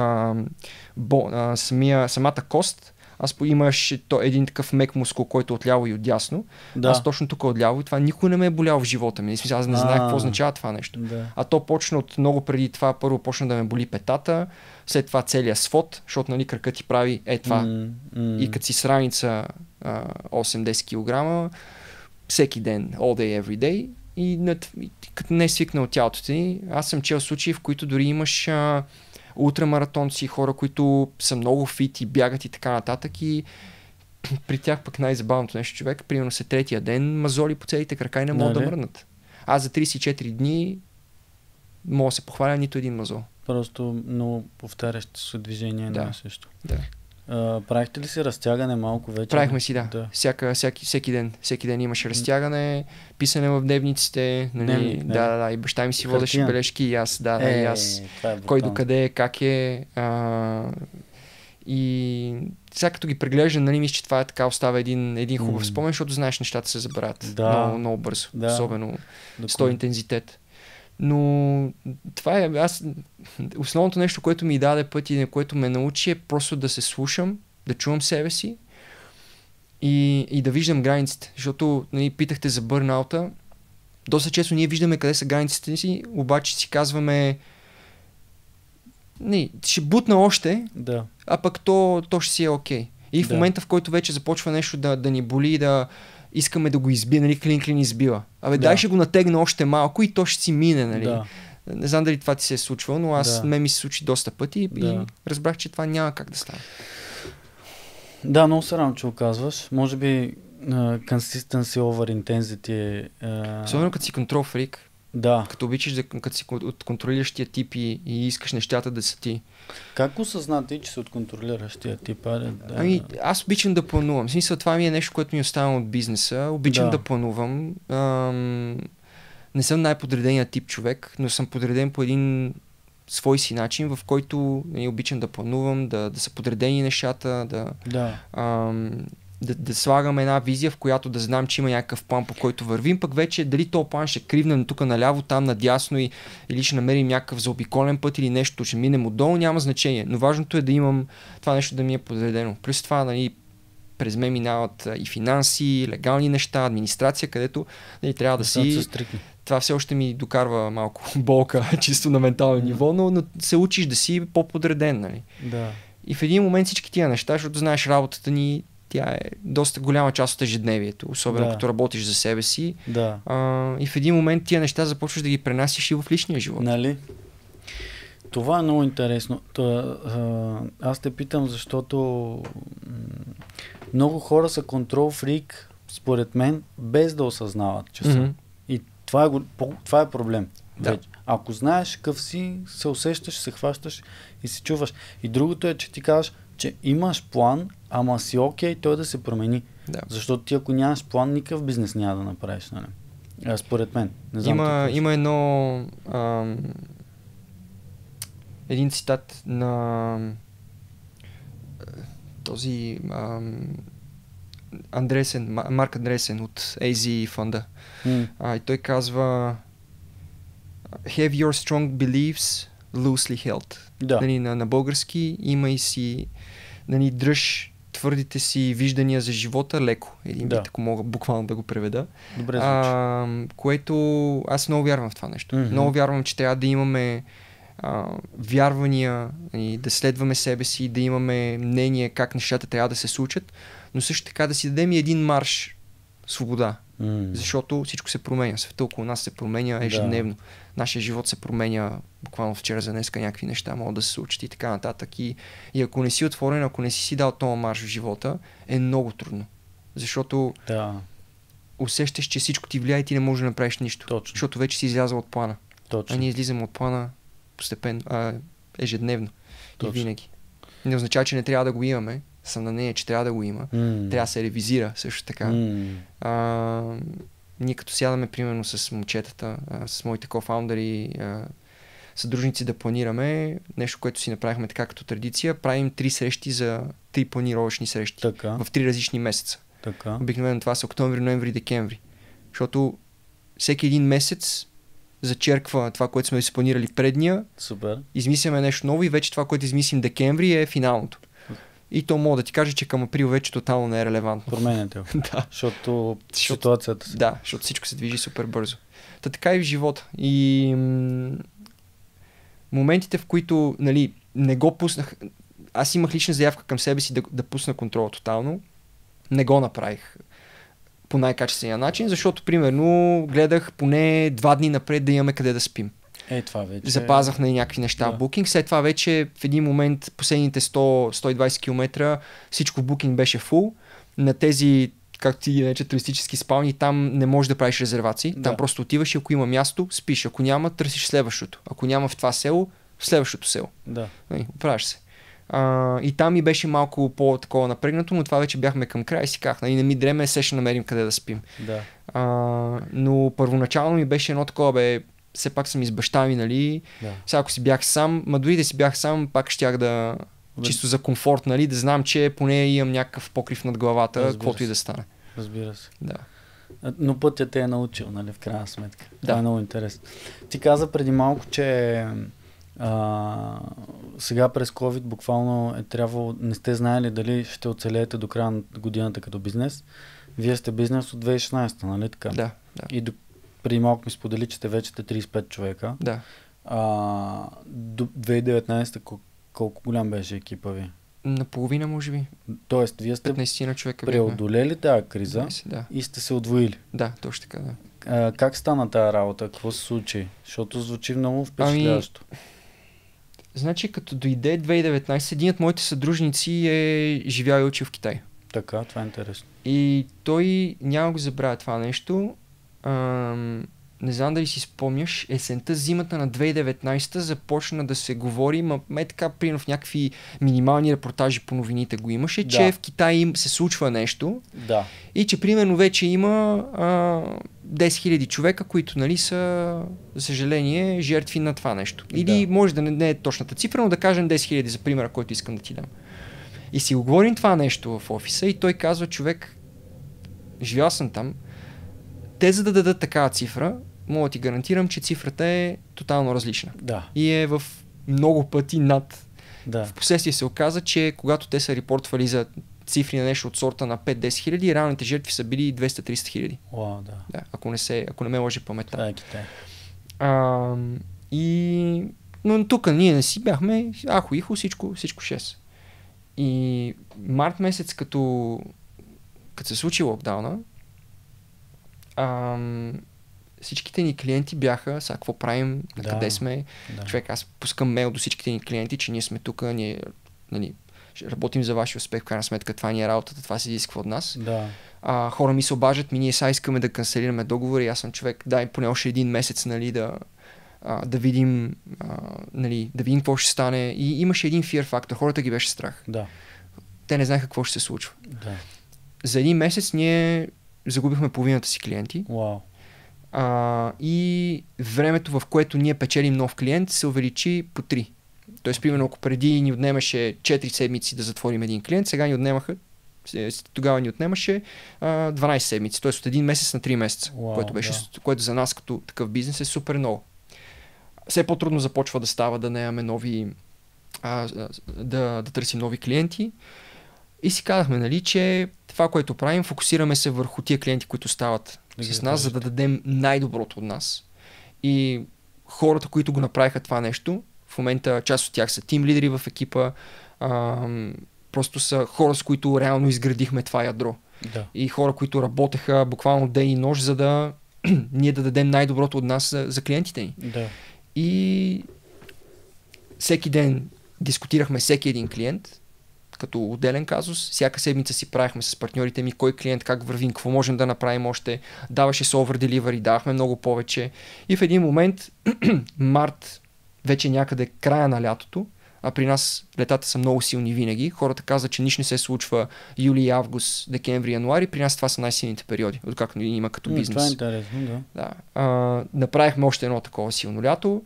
самата кост. Аз имаш един такъв мек мускул, който е отляво и отдясно. Да. Аз точно тук отляво и това никога не ме е болял в живота ми. Аз не знаех какво означава това нещо. Да. А то почна от много преди това. Първо почна да ме боли петата, след това целият свод, защото нали, кракът ти прави това. И като си с раница 8-10 кг, всеки ден, all day, every day, и като не е свикнал тялото ти, аз съм чел случаи, в които дори имаш ултрамаратонци, хора, които са много фит и бягат и така нататък и при тях пък най-забавното нещо човек, примерно след третия ден мазоли по целите крака и не могат да мръднат. Аз за 34 дни мога да се похваля нито един мазол. Просто много повтарящи се движения на също. Да. Правихте ли си разтягане малко вече? Правихме си, да. Всеки ден имаше разтягане, писане в дневниците, нали, да, и баща ми си водеше бележки, и аз, и аз, кой докъде, как е. И сега като ги преглеждам, нали, мисля, че това е така, остава един хубав спомен, защото знаеш, нещата се забравят много, много бързо, особено с този интензитет. Но това е, основното нещо, което ми даде път и което ме научи, е просто да се слушам, да чувам себе си и да виждам границите. Защото, нали, питахте за бърнаута, доста често ние виждаме къде са границите си, обаче си казваме, ще бутна още, а пък то ще си е окей. И в момента, в който вече започва нещо да ни боли, да искаме да го избие, нали, клин избива. Дай ще го натегна още малко и то ще си мине, нали. Не знам дали това ти се е случвало, но мен ми се случи доста пъти и разбрах, че това няма как да стане. Да, много се радвам, че го казваш. Може би consistency over intensity е... Особено като си контрол фрик. Да. Като обичаш като си от контролиращия тип и искаш нещата да са ти. Как осъзна ти, че си от контролиращия тип? Аз обичам да планувам. В смисъл, това ми е нещо, което ми остава от бизнеса. Обичам да планувам. Не съм най-подреденият тип човек, но съм подреден по един свой си начин, в който обичам да планувам, да са подредени нещата, да слагам една визия, в която да знам, че има някакъв план, по който вървим, пък вече дали този план ще кривнем тук наляво, там надясно или ще намерим някакъв заобиколен път или нещо, ще минем отдолу, няма значение. Но важното е да имам това нещо да ми е подредено. Плюс това, нали, през мен минават и финанси, легални неща, администрация, където, нали, трябва да си... Това все още ми докарва малко болка, чисто на ментално ниво, но се учиш да си по-подреден, нали. Да. И в един момент всички тия неща, защото знаеш, работата ни, тя е доста голяма част от ежедневието, особено като работиш за себе си. Да. И в един момент тия неща започваш да ги пренасиш и в личния живот. Нали? Това е много интересно. Аз те питам, защото много хора са контрол фрик, според мен, без да осъзнават, че са. И това е проблем. Да. Ако знаеш какъв си, се усещаш, се хващаш и се чуваш. И другото е, че ти казваш, че имаш план, ама си окей той да се промени. Да. Защото ти ако нямаш план, никакъв бизнес няма да направиш. Нали? Според мен. Не знам има едно един цитат на този Марк Андресен от AZ фонда. И той казва Have your strong beliefs loosely held. Да. Нали, на български има и си, нали, дръж твърдите си виждания за живота леко. Един вид, ако мога буквално да го преведа. Добре звучи. Което аз много вярвам в това нещо. Много вярвам, че трябва да имаме вярвания, да следваме себе си, да имаме мнение как нещата трябва да се случат, но също така да си дадем и един марш свобода. Защото всичко се променя. Света около нас се променя ежедневно. Нашия живот се променя буквално вчера за днеска, някакви неща могат да се случат и така нататък. И ако не си отворен, ако не си дал този марш в живота, е много трудно. Защото усещаш, че всичко ти влияе и ти не можеш да направиш нищо. Точно. Защото вече си излязъл от плана. Точно. А ние излизаме от плана постепенно, ежедневно. Точно. И винаги. Не означава, че не трябва да го имаме. Съм на нея, че трябва да го има. Трябва да се ревизира също така. Ние като сядаме, примерно, с момчетата, с моите кофаундъри, съдружници да планираме нещо, което си направихме така като традиция, правим 3 срещи за 3 планировъчни срещи. Така. В 3 различни месеца. Така. Обикновено това са октомври, ноември, декември. Защото всеки един месец зачерква това, което сме си планирали предния. Супер. Измисляме нещо ново и вече това, което измислим декември е финалното. И то мога да ти кажа, че към април вече тотално не е релевантно. Променяте го. Да. Защото ситуацията си. Да, защото всичко се движи супер бързо. Така и в живота. И моментите, в които, нали, не го пуснах, аз имах лична заявка към себе си да пусна контрола тотално. Не го направих по най-качествения начин, защото, примерно, гледах поне 2 дни напред да имаме къде да спим. Това вече... Запазах на някакви неща в букинг. След това вече в един момент последните 100-120 км всичко в букинг беше фул. На тези както ти нарече, туристически спални, там не можеш да правиш резервации. Там просто отиваш и ако има място, спиш. Ако няма, търсиш следващото. Ако няма в това село, в следващото село. Да. Оправяш се. И там ми беше малко по-такова напрегнато, но това вече бяхме към края и си казах, не ми дреме, се ще намерим къде да спим. Да. Но първоначално ми беше едно такова, все пак съм из баща ми, нали? Да. Сега ако си бях сам, дори да си бях сам, пак щях да чисто за комфорт, нали? Да знам, че поне имам някакъв покрив над главата, каквото и да стане. Разбира се. Да. Но пътя те е научил, нали, в крайна сметка. Да. Това е много интересно. Ти каза преди малко, че сега през COVID буквално е трябвало, не сте знаели дали ще оцелеете до края на годината като бизнес. Вие сте бизнес от 2016, нали така? Да. И преди малко ми сподели, че сте вече 35 човека. Да. До 2019 колко голям беше екипа ви? Наполовина, може би. Тоест, вие сте 15 човека преодолели тази криза 15, и сте се удвоили. Да, точно така, да. Как стана тази работа? Какво се случи? Защото звучи много впечатляващо. Значи, като дойде 2019, един от моите съдружници е живял и учил в Китай. Така, това е интересно. И той няма го забравя това нещо. Не знам дали си спомняш, есента, зимата на 2019 започна да се говори, така, примерно в някакви минимални репортажи по новините го имаше, че в Китай им се случва нещо и че примерно вече има 10 000 човека, които, нали, са, за съжаление, жертви на това нещо. Или може да не е точната цифра, но да кажем 10 000 за примера, който искам да ти дам. И си го говорим това нещо в офиса и той казва, човек, живял съм там, те за да дадат такава цифра, мога да ти гарантирам, че цифрата е тотално различна. Да. И е в много пъти над. Да. Впоследствие се оказа, че когато те са репортвали за цифри на нещо от сорта на 5-10 хиляди, реалните жертви са били 200-300 хиляди. Вау, да. Да, ако не ме лъже паметта. Това е Китай. Но тук ние не си бяхме ахо-ихо, всичко 6. И март месец, като се случи локдауна, всичките ни клиенти бяха, сега какво правим, къде сме. Да. Човек, аз пускам мейл до всичките ни клиенти, че ние сме тук, ние, нали, работим за вашия успех, в крайна сметка това ни е работата, това се изисква от нас. Да. Хора ми се обаждат, ние сега искаме да канцелираме договори, аз съм човек, дай поне още един месец, нали, да видим, нали, да видим какво ще стане. И имаше един fear фактор, хората ги беше страх. Да. Те не знаеха какво ще се случва. Да. За един месец ние загубихме половината си клиенти. Вау. И времето, в което ние печелим нов клиент, се увеличи по 3. Тоест, примерно, ако преди ни отнемаше 4 седмици да затворим един клиент, сега тогава ни отнемаше 12 седмици, т.е. от един месец на 3 месеца, което за нас като такъв бизнес е супер много. Все по-трудно започва да става да наемаме нови, да търсим нови клиенти. И си казахме, нали, че това, което правим, фокусираме се върху тия клиенти, които стават с нас, за да дадем най-доброто от нас. И хората, които го направиха това нещо, в момента част от тях са тим лидери в екипа, просто са хора, с които реално изградихме това ядро. Да. И хора, които работеха буквално ден и нощ, за да ние да дадем най-доброто от нас за клиентите ни. Да. И всеки ден дискутирахме всеки един клиент, като отделен казус. Всяка седмица си правихме с партньорите ми кой клиент, как вървим, какво можем да направим още. Даваше се over delivery, давахме много повече. И в един момент, март, вече някъде края на лятото, а при нас летата са много силни винаги. Хората казват, че нищо не се случва юли, август, декември, януари. При нас това са най-силните периоди, откакто ни има като бизнес. Това е интересно, да. Направихме още едно такова силно лято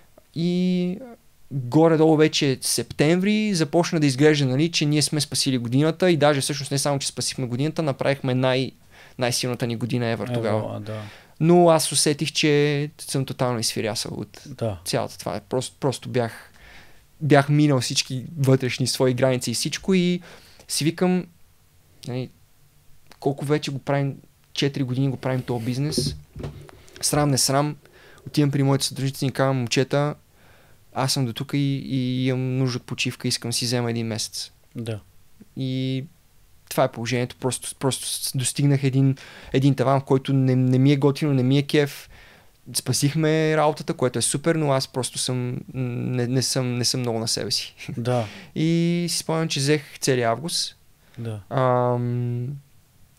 и горе-долу вече септември започна да изглежда, нали, че ние сме спасили годината и даже всъщност не само, че спасихме годината, направихме най-силната ни година ever тогава. Да. Но аз усетих, че съм тотално изфирясал от цялото това. Просто бях минал всички вътрешни свои граници и всичко и си викам, нали, колко вече го правим, 4 години го правим този бизнес, срам не срам, отивам при моите съдружници и казвам, момчета, аз съм до тук и имам нужда от почивка, искам да си взема един месец. Да. И това е положението. Просто достигнах един таван, в който не ми е готино, не ми е кеф. Спасихме работата, което е супер, но аз просто не съм много на себе си. Да. И си спомням, че взех целия август. Да.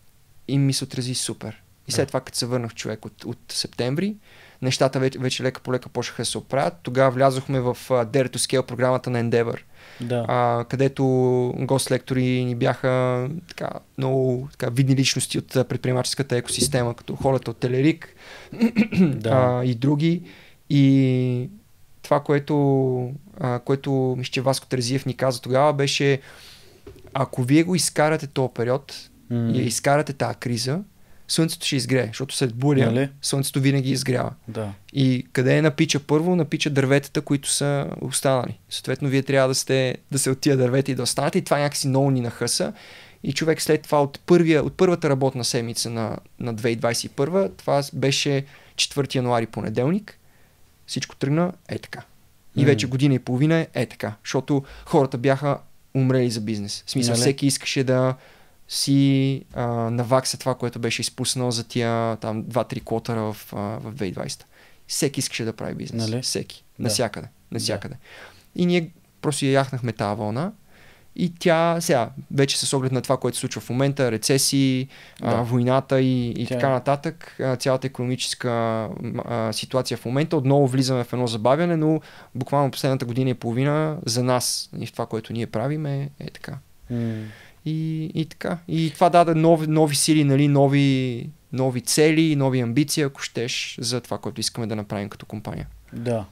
и ми се отрази супер. И след това, като се върнах човек от септември, нещата вече лека по лека почнаха да се оправят. Тогава влязохме в Dare to Scale програмата на Endeavor, където гост-лектори ни бяха много видни личности от предприемаческата екосистема, като хората от Телерик и други. И това, което мисля, че Васко Терзиев ни каза тогава, беше: ако вие го изкарате този период и изкарате тази криза, слънцето ще изгрее, защото след буря слънцето винаги изгрява. Да. И къде напича първо? Напича дърветата, които са останали. Съответно, вие трябва да се от тия дървета и да останете, и това някакси много ни нахъса. И човек след това от първата работна седмица на 2021, това беше 4 януари понеделник, всичко тръгна така. И вече година и половина е така, защото хората бяха умрели за бизнес. В смисъл, всеки искаше да си навакса това, което беше изпуснал за тия 2-3 квотъра в 2020. Всеки искаше да прави бизнес. Всеки. Насякъде. Да. И ние просто я яхнахме тази вълна. И тя сега, вече с оглед на това, което се случва в момента, рецесии, войната и така нататък, цялата икономическа ситуация в момента, отново влизаме в едно забавяне, но буквално последната година и половина за нас и в това, което ние правим е така. И така. И това даде нови сили, нови цели, нови амбиции, ако щеш, за това, което искаме да направим като компания. Да.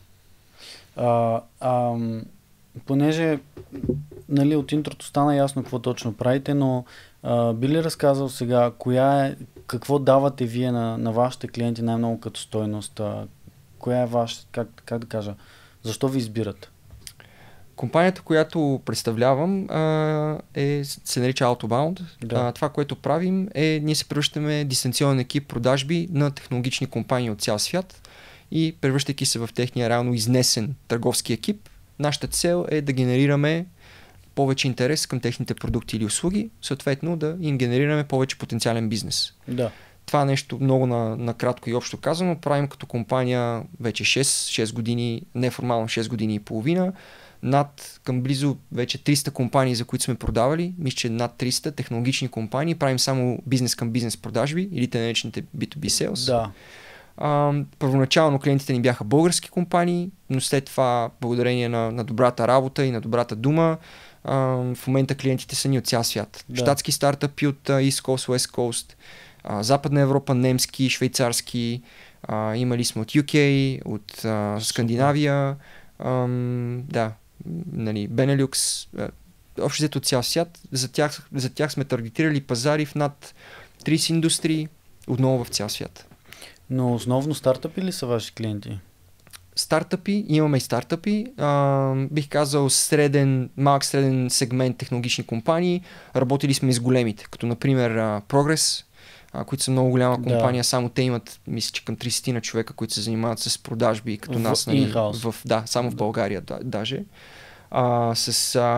Понеже от интрото стана ясно какво точно правите, но би ли разказал сега какво давате вие на вашите клиенти най-много като стойност? Коя е ваша, как да кажа, защо ви избират? Компанията, която представлявам, се нарича Autobound. Това, което правим ние се превръщаме дистанционен екип продажби на технологични компании от цял свят и превръщайки се в техния реално изнесен търговски екип, нашата цел е да генерираме повече интерес към техните продукти или услуги, съответно да им генерираме повече потенциален бизнес. Да. Това нещо много накратко и общо казано правим като компания вече 6 години, неформално 6 години и половина, към близо вече 300 компании, за които сме продавали, мисля, че над 300 технологични компании, правим само бизнес към бизнес продажби или те наречените B2B sales. Да. Първоначално клиентите ни бяха български компании, но след това, благодарение на добрата работа и на добрата дума, в момента клиентите са ни от цял свят. Щатски стартъпи от East Coast, West Coast, Западна Европа, немски, швейцарски, имали сме от UK, от Скандинавия, Бенелюкс, общо взето от цял свят. За тях сме таргетирали пазари в над 30 индустрии, отново в цял свят. Но основно стартъпи ли са ваши клиенти? Стартъпи, имаме и стартъпи. Бих казал малък среден сегмент технологични компании. Работили сме и с големите, като например Progress, които са много голяма компания. Само те имат, мисля, че към 30 на човека, които се занимават с продажби, като нас. Само в България даже. С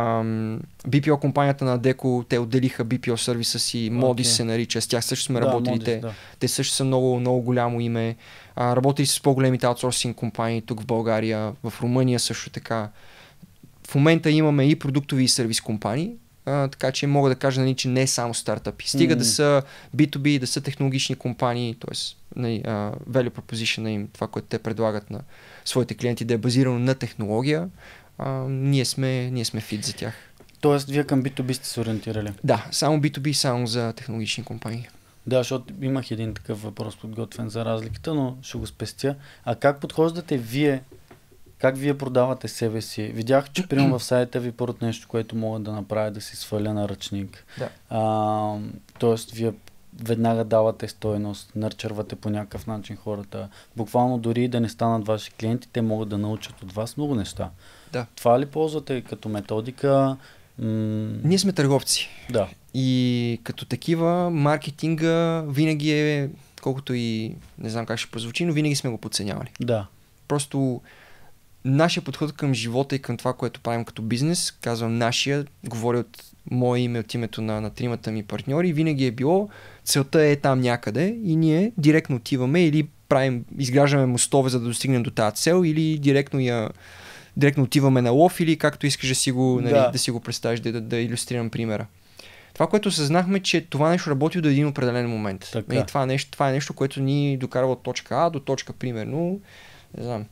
BPO компанията на Adecco, те отделиха BPO сервиса си, Modis се нарича, с тях също сме работили. Те също са много, много голямо име. Работили с по-големите аутсорсинг компании тук в България, в Румъния също така. В момента имаме и продуктови и сервис компании, така че мога да кажа, че не е само стартъпи. Стига да са B2B, да са технологични компании, т.е. value proposition им, това, което те предлагат на своите клиенти, да е базирано на технология. Ние сме фит за тях. Тоест, вие към B2B сте се ориентирали? Да, само B2B, само за технологични компании. Да, защото имах един такъв въпрос подготвен за разликата, но ще го спестя. А как подхождате вие? Как вие продавате себе си? Видях, че примерно в сайта ви първото нещо, което мога да направя, да си сваля наръчник. Да. Тоест, вие веднага давате стойност, нърчървате по някакъв начин хората. Буквално дори да не станат ваши клиенти, те могат да научат от вас много неща. Да. Това ли ползвате като методика? Ние сме търговци. Да. И като такива, маркетинга винаги е, колкото и не знам как ще прозвучи, но винаги сме го подценявали. Да. Просто нашия подход към живота и към това, което правим като бизнес, казвам нашия, говоря от мое име, от името на тримата ми партньори, винаги е било, целта е там някъде и ние директно отиваме или изграждаме мостове, за да достигнем до тази цел, или директно отиваме на лов, или както искаш да си го представиш, да илюстрирам примера. Това, което съзнахме, че това нещо работи до един определен момент. Така. Това е нещо, което ни докарва от точка А до точка, примерно, не знам,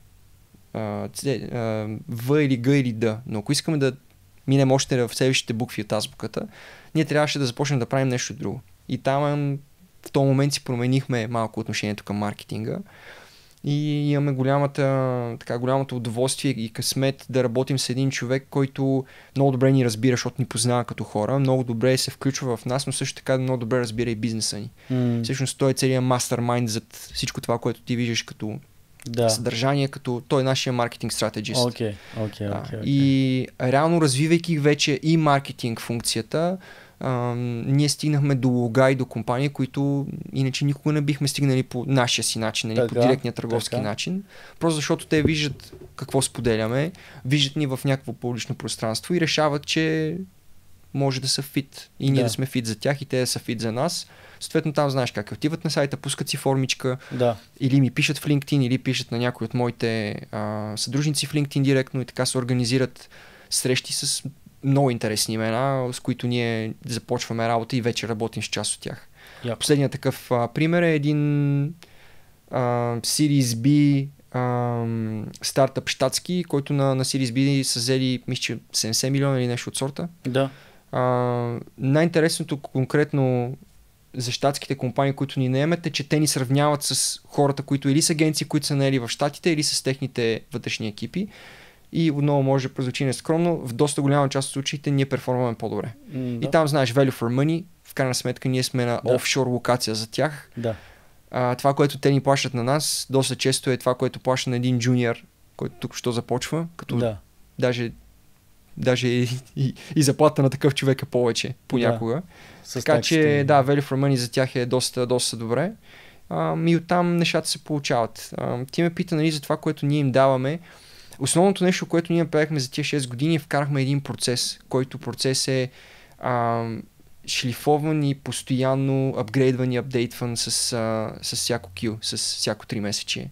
В или Г или Д. Но ако искаме да минем още в следващите букви от азбуката, ние трябваше да започнем да правим нещо друго. И там в този момент си променихме малко отношението към маркетинга и имаме голямото удоволствие и късмет да работим с един човек, който много добре ни разбира, защото ни познава като хора, много добре се включва в нас, но също така много добре разбира и бизнеса ни. Всъщност той е целият мастермайнд зад всичко това, което ти виждаш като съдържание, като той е нашия маркетинг стратегист. И реално развивайки вече и маркетинг функцията, ние стигнахме до лога и до компании, които иначе никога не бихме стигнали по нашия си начин, по директния търговски начин. Просто защото те виждат какво споделяме, виждат ни в някакво публично пространство и решават, че може да са фит. И ние да сме фит за тях и те да са фит за нас. Съответно там знаеш как отиват на сайта, пускат си формичка, или ми пишат в LinkedIn, или пишат на някои от моите съдружници в LinkedIn директно и така се организират срещи с много интересни имена, с които ние започваме работа и вече работим с част от тях. Последният такъв пример е един Series B стартъп щатски, който на Series B са взели, мисля, 70 милиона или нещо от сорта. Най-интересното конкретно за щатските компании, които ни наемат, е, че те ни сравняват с хората, които или са агенции, които са наели в щатите, или с техните вътрешни екипи. И отново може да прозвучи нескромно, в доста голяма част от случаите ние перформваме по-добре. И там знаеш value for money, в крайна сметка ние сме на офшор локация за тях. Това, което те ни плащат на нас, доста често е това, което плаща на един джуниор, който тук що започва, като даже и заплата на такъв човек е повече понякога. Така че value for money за тях е доста добре. И оттам нещата се получават. Ти ме пита, нали, за това, което ние им даваме. Основното нещо, което ние правихме за тия 6 години, вкарахме един процес, който процес е шлифован и постоянно апгрейдван и апдейтван с всяко Q, с всяко 3 месече.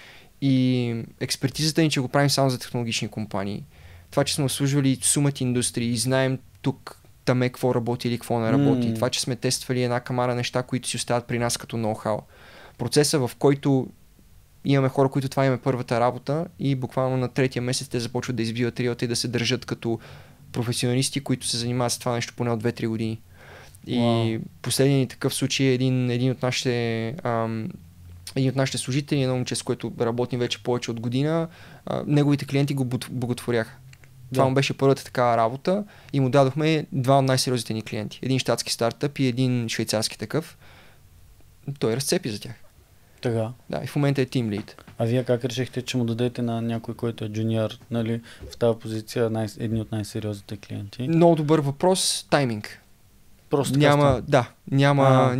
И експертизата ни, че го правим само за технологични компании. Това, че сме обслужвали сумати индустрии и знаем тук там какво работи или какво не работи. Това, че сме тествали една камара неща, които си остават при нас като ноу-хау. Процеса, в който имаме хора, които това им е първата работа и буквално на третия месец те започват да избиват рилата и да се държат като професионалисти, които се занимават с това нещо поне от 2-3 години. И последният такъв случай е един от нашите служители, едно момче, с което работим вече повече от година, неговите клиенти го боготворяха. Това му беше първата такава работа и му дадохме два от най-сериозните ни клиенти. Един щатски стартъп и един швейцарски такъв. Той разцепи за тях. Така. Да, и в момента е team lead. А вие как решихте, че му дадете на някой, който е джуниор, нали, в тази позиция едни от най-сериозните клиенти? Много добър въпрос. Тайминг. Просто няма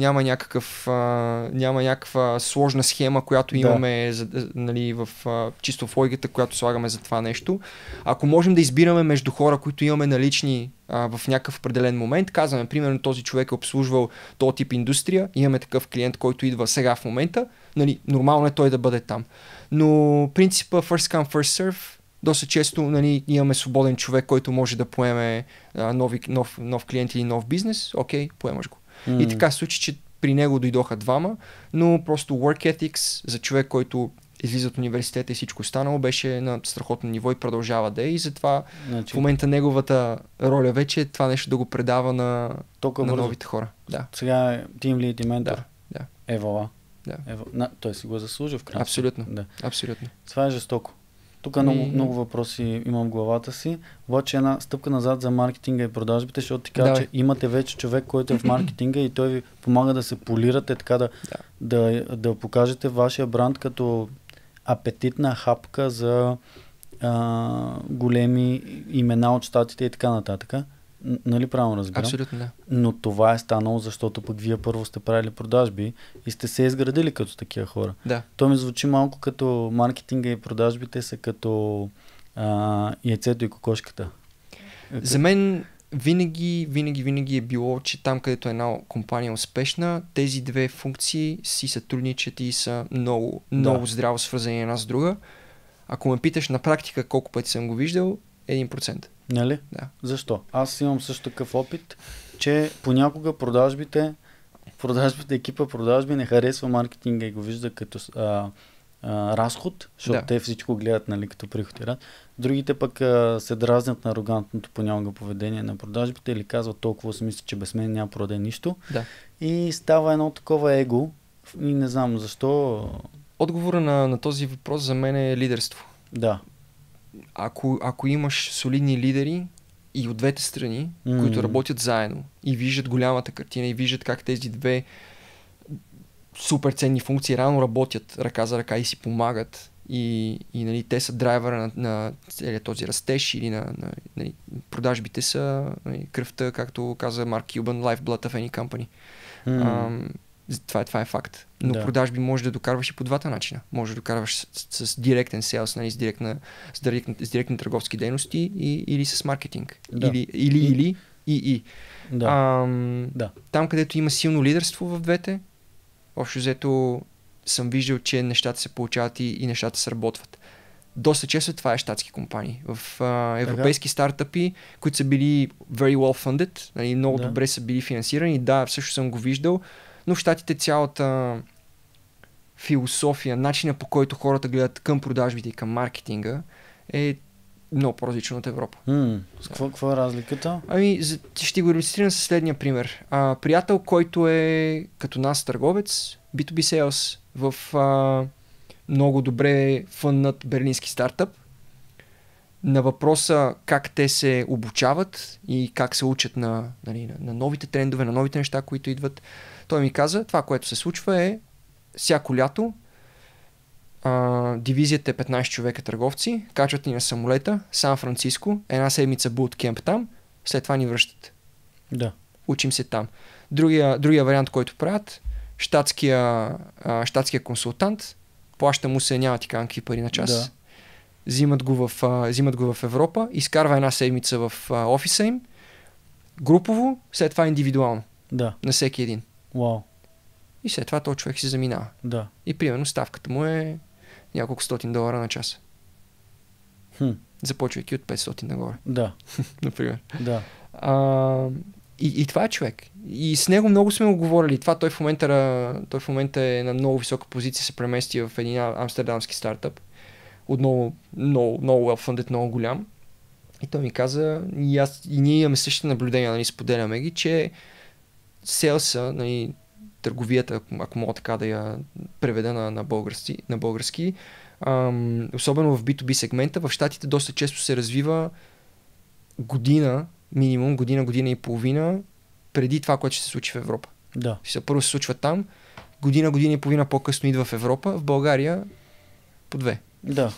някаква сложна схема, която имаме нали, чисто в логиката, която слагаме за това нещо. Ако можем да избираме между хора, които имаме налични в някакъв определен момент, казваме, примерно този човек е обслужвал този тип индустрия, имаме такъв клиент, който идва сега в момента, нали, нормално е той да бъде там. Но принципа first come, first serve, доста често, нали, имаме свободен човек, който може да поеме нов клиент или нов бизнес, окей, поемаш го. И така се случи, че при него дойдоха двама, но просто work ethics за човек, който излиза от университета и всичко останало, беше на страхотно ниво и продължава да е. И затова в момента неговата роля вече е това нещо да го предава на новите хора. Да. Сега е team lead и ментор. Да. Евала. Да. Той си го е заслужил в крайна. Абсолютно. Да. Абсолютно. Това е жестоко. Тук много въпроси имам в главата си. Обаче една стъпка назад за маркетинга и продажбите, защото ти казва, че имате вече човек, който е в маркетинга и той ви помага да се полирате, така да покажете вашия бранд като апетитна хапка за големи имена от щатите и така нататък. Нали правилно разбирам? Абсолютно, да. Но това е станало, защото пък вие първо сте правили продажби и сте се изградили като такива хора. Да. То ми звучи малко като маркетинга и продажбите са като яйцето и кокошката. За мен винаги е било, че там, където една компания е успешна, тези две функции си сътрудничат и са много здраво свързани една с друга. Ако ме питаш на практика колко пъти съм го виждал, 1%. Нали? Да. Защо? Аз имам също такъв опит, че понякога продажбите, екипа продажби не харесва маркетинга и го вижда като разход, защото те всичко гледат, нали, като приход и разход. Другите пък се дразнят на арогантното понякога поведение на продажбите или казват толкова си мисля, че без мен няма продаде нищо. Да. И става едно такова его и не знам защо. Отговора на този въпрос за мен е лидерство. Да. Ако имаш солидни лидери и от двете страни, които работят заедно и виждат голямата картина и виждат как тези две супер ценни функции реално работят ръка за ръка и си помагат и нали, те са драйвера на целият този растеж или нали, продажбите са нали, кръвта, както каза Марк Кюбън, lifeblood of any company. Това е факт. Но продажби може да докарваш и по двата начина. Може да докарваш с директен селс, нали, с директни търговски дейности или с маркетинг. Да. Или. Да. Там, където има силно лидерство в двете, общо взето съм виждал, че нещата се получават и нещата се работват. Доста често това е щатски компании. В европейски стартъпи, които са били very well funded, нали, много добре са били финансирани. Да, също съм го виждал, но в щатите цялата философия, начина по който хората гледат към продажбите и към маркетинга е много по-различно от Европа. Какво е разликата? Ще го иллюстрирам със следния пример. Приятел, който е като нас търговец, B2B Sales в много добре фъннат берлински стартъп. На въпроса как те се обучават и как се учат на новите трендове, на новите неща, които идват, той ми каза, това, което се случва е всяко лято дивизията е 15 човека търговци, качват ни на самолета, Сан-Франциско, една седмица буткемп там, след това ни връщат. Да. Учим се там. Другия вариант, който правят, щатския консултант, плаща му се, няма ти кажа какви пари на час. Да. Взимат го в Европа, изкарва една седмица в офиса им, групово, след това индивидуално. Да. На всеки един. Вау. И след това този човек си заминава. Да. И примерно ставката му е няколко $100 на час. Започвайки от 500 нагоре. Да. Например. Да. И това е човек. И с него много сме го говорили. Той в момента е на много висока позиция, се премести в един амстердамски стартъп. Отново много well-funded, много голям. И той ми каза, и ние имаме същите наблюдения, нали, споделяме ги, че селса, нали, търговията, ако мога така да я преведа на български, особено в B2B сегмента, в щатите доста често се развива минимум година и половина преди това, което ще се случи в Европа. Да. Първо се случва там, година и половина по-късно идва в Европа, в България по 2. Да.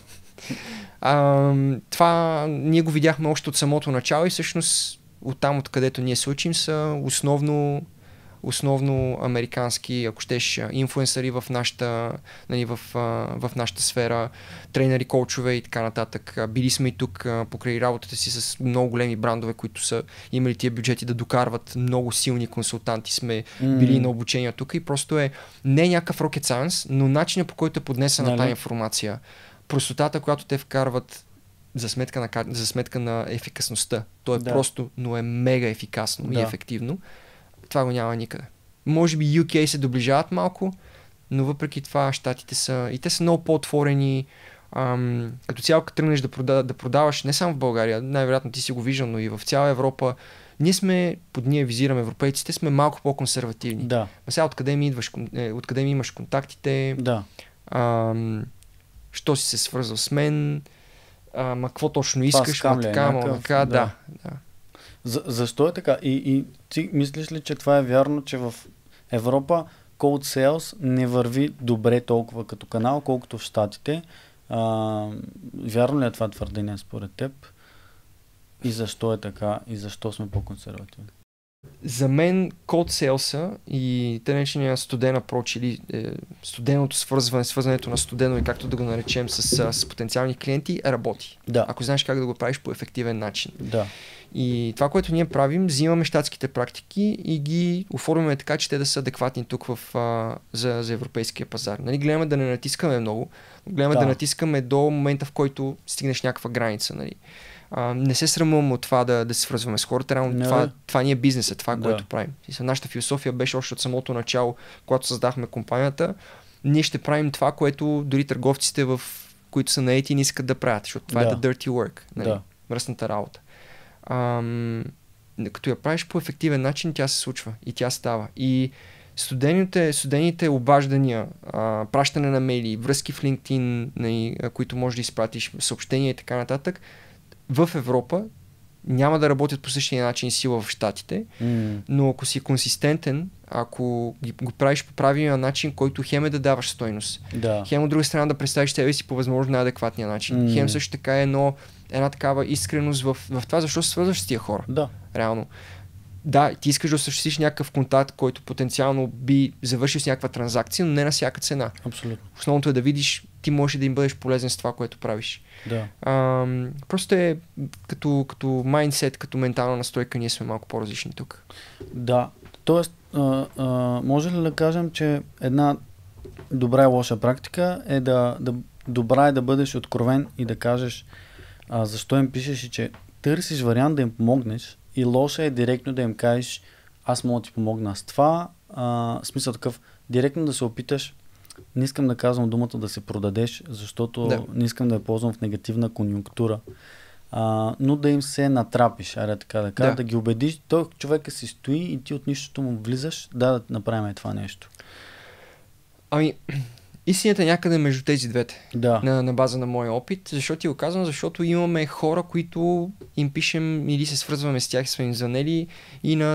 Това ние го видяхме още от самото начало и всъщност оттам, откъдето ние се учим, са основно американски, ако щеш, инфлуенсъри в нашата сфера, тренери, коучове и така нататък. Били сме и тук покрай работата си с много големи брандове, които са имали тия бюджети да докарват много силни консултанти. Сме били на обучения тук и просто е не някакъв rocket science, но начинът, по който е поднесена тази информация, простотата, която те вкарват за сметка на ефикасността. То е просто, но е мега ефикасно и ефективно. Това го няма никъде. Може би UK се доближават малко, но въпреки това щатите са и те са много по-отворени. Като цяло, като тръгнеш да продаваш не само в България, най-вероятно ти си го виждал, но и в цяла Европа, ние визираме европейците, сме малко по-консервативни. Да. Сега откъде ми имаш контактите, да. Що си се свързал с мен, какво точно искаш, да. Защо е така? И ти мислиш ли, че това е вярно, че в Европа Cold Sales не върви добре толкова като канал, колкото в Щатите? Вярно ли е това твърдение според теб? И защо е така? И защо сме по-консервативни? За мен Cold Sales и те наречения студен approach или студеното свързването на студено и както да го наречем с потенциални клиенти работи. Да. Ако знаеш как да го правиш по ефективен начин. Да. И това, което ние правим, взимаме щатските практики и ги оформяме така, че те да са адекватни тук за европейския пазар. Нали, гледаме да не натискаме много, гледаме да натискаме до момента, в който стигнеш някаква граница. Нали. Не се срамуваме от това да се свързваме с хората. Реално това ни е бизнесът, това, което правим. Нашата философия беше още от самото начало, когато създахме компанията. Ние ще правим това, което дори търговците, които са наети, не искат да правят, защото това е the dirty work, нали? Мръсната работа. Като я правиш по ефективен начин, тя се случва и тя става. И студените обаждания, пращане на мейли, връзки в LinkedIn, които можеш да изпратиш, съобщения и така нататък, в Европа няма да работят по същия начин сила в Щатите, но ако си консистентен, ако го правиш по правилния начин, който хем е да даваш стойност, хем от друга страна да представиш себе си по възможно най-адекватния начин, хем също така е една такава искреност в това, защо се свързваш с тия хора. Реално. Да, ти искаш да осъществиш някакъв контакт, който потенциално би завършил с някаква транзакция, но не на всяка цена. Абсолютно. Основното е да видиш, ти можеш да им бъдеш полезен с това, което правиш. Просто е като майндсет, като ментална настройка, ние сме малко по-различни тук. Да, тоест, може ли да кажем, че една добра и лоша практика е добра е да бъдеш откровен и да кажеш защо им пишеш и че търсиш вариант да им помогнеш, и лоша е директно да им кажеш аз мога да ти помогна с това, смисъл такъв, директно да се опиташ, не искам да казвам думата да се продадеш, защото не искам да я ползвам в негативна конюнктура, но да им се натрапиш, да ги убедиш, той човека си стои и ти от нищото му влизаш, да направим това нещо. Истината е някъде между тези двете, на база на моя опит. Защо ти го казвам? Защото имаме хора, които им пишем или се свързваме с тях, сме им звънели и на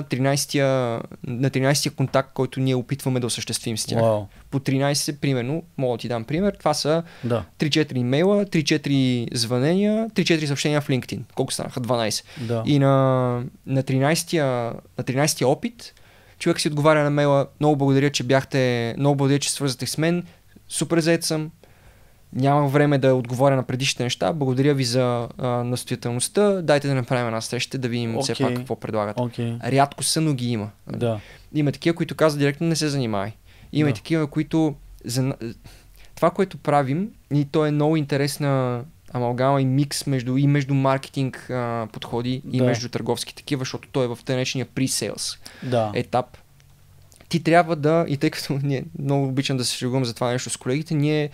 13-тия контакт, който ние опитваме да осъществим с тях. По 13, примерно, мога да ти дам пример, това са 3-4 имейла, 3-4 звънения, 3-4 съобщения в LinkedIn. Колко станаха? 12. И на 13-тия опит човек си отговаря на мейла: много благодаря, че свързате с мен, супер заед съм, нямам време да отговоря на предишните неща, благодаря ви за настоятелността, дайте да направим една среща, да видим все пак какво предлагат. Рядко са, но ги има. Има такива, които казват директно: не се занимай. Има и такива, които това, което правим, и то е много интересна амалгама и микс между маркетинг подходи и между търговски такива, защото той е в тънечния pre-sales етап. Ти трябва и тъй като ние много обичам да се шегувам за това нещо с колегите, ние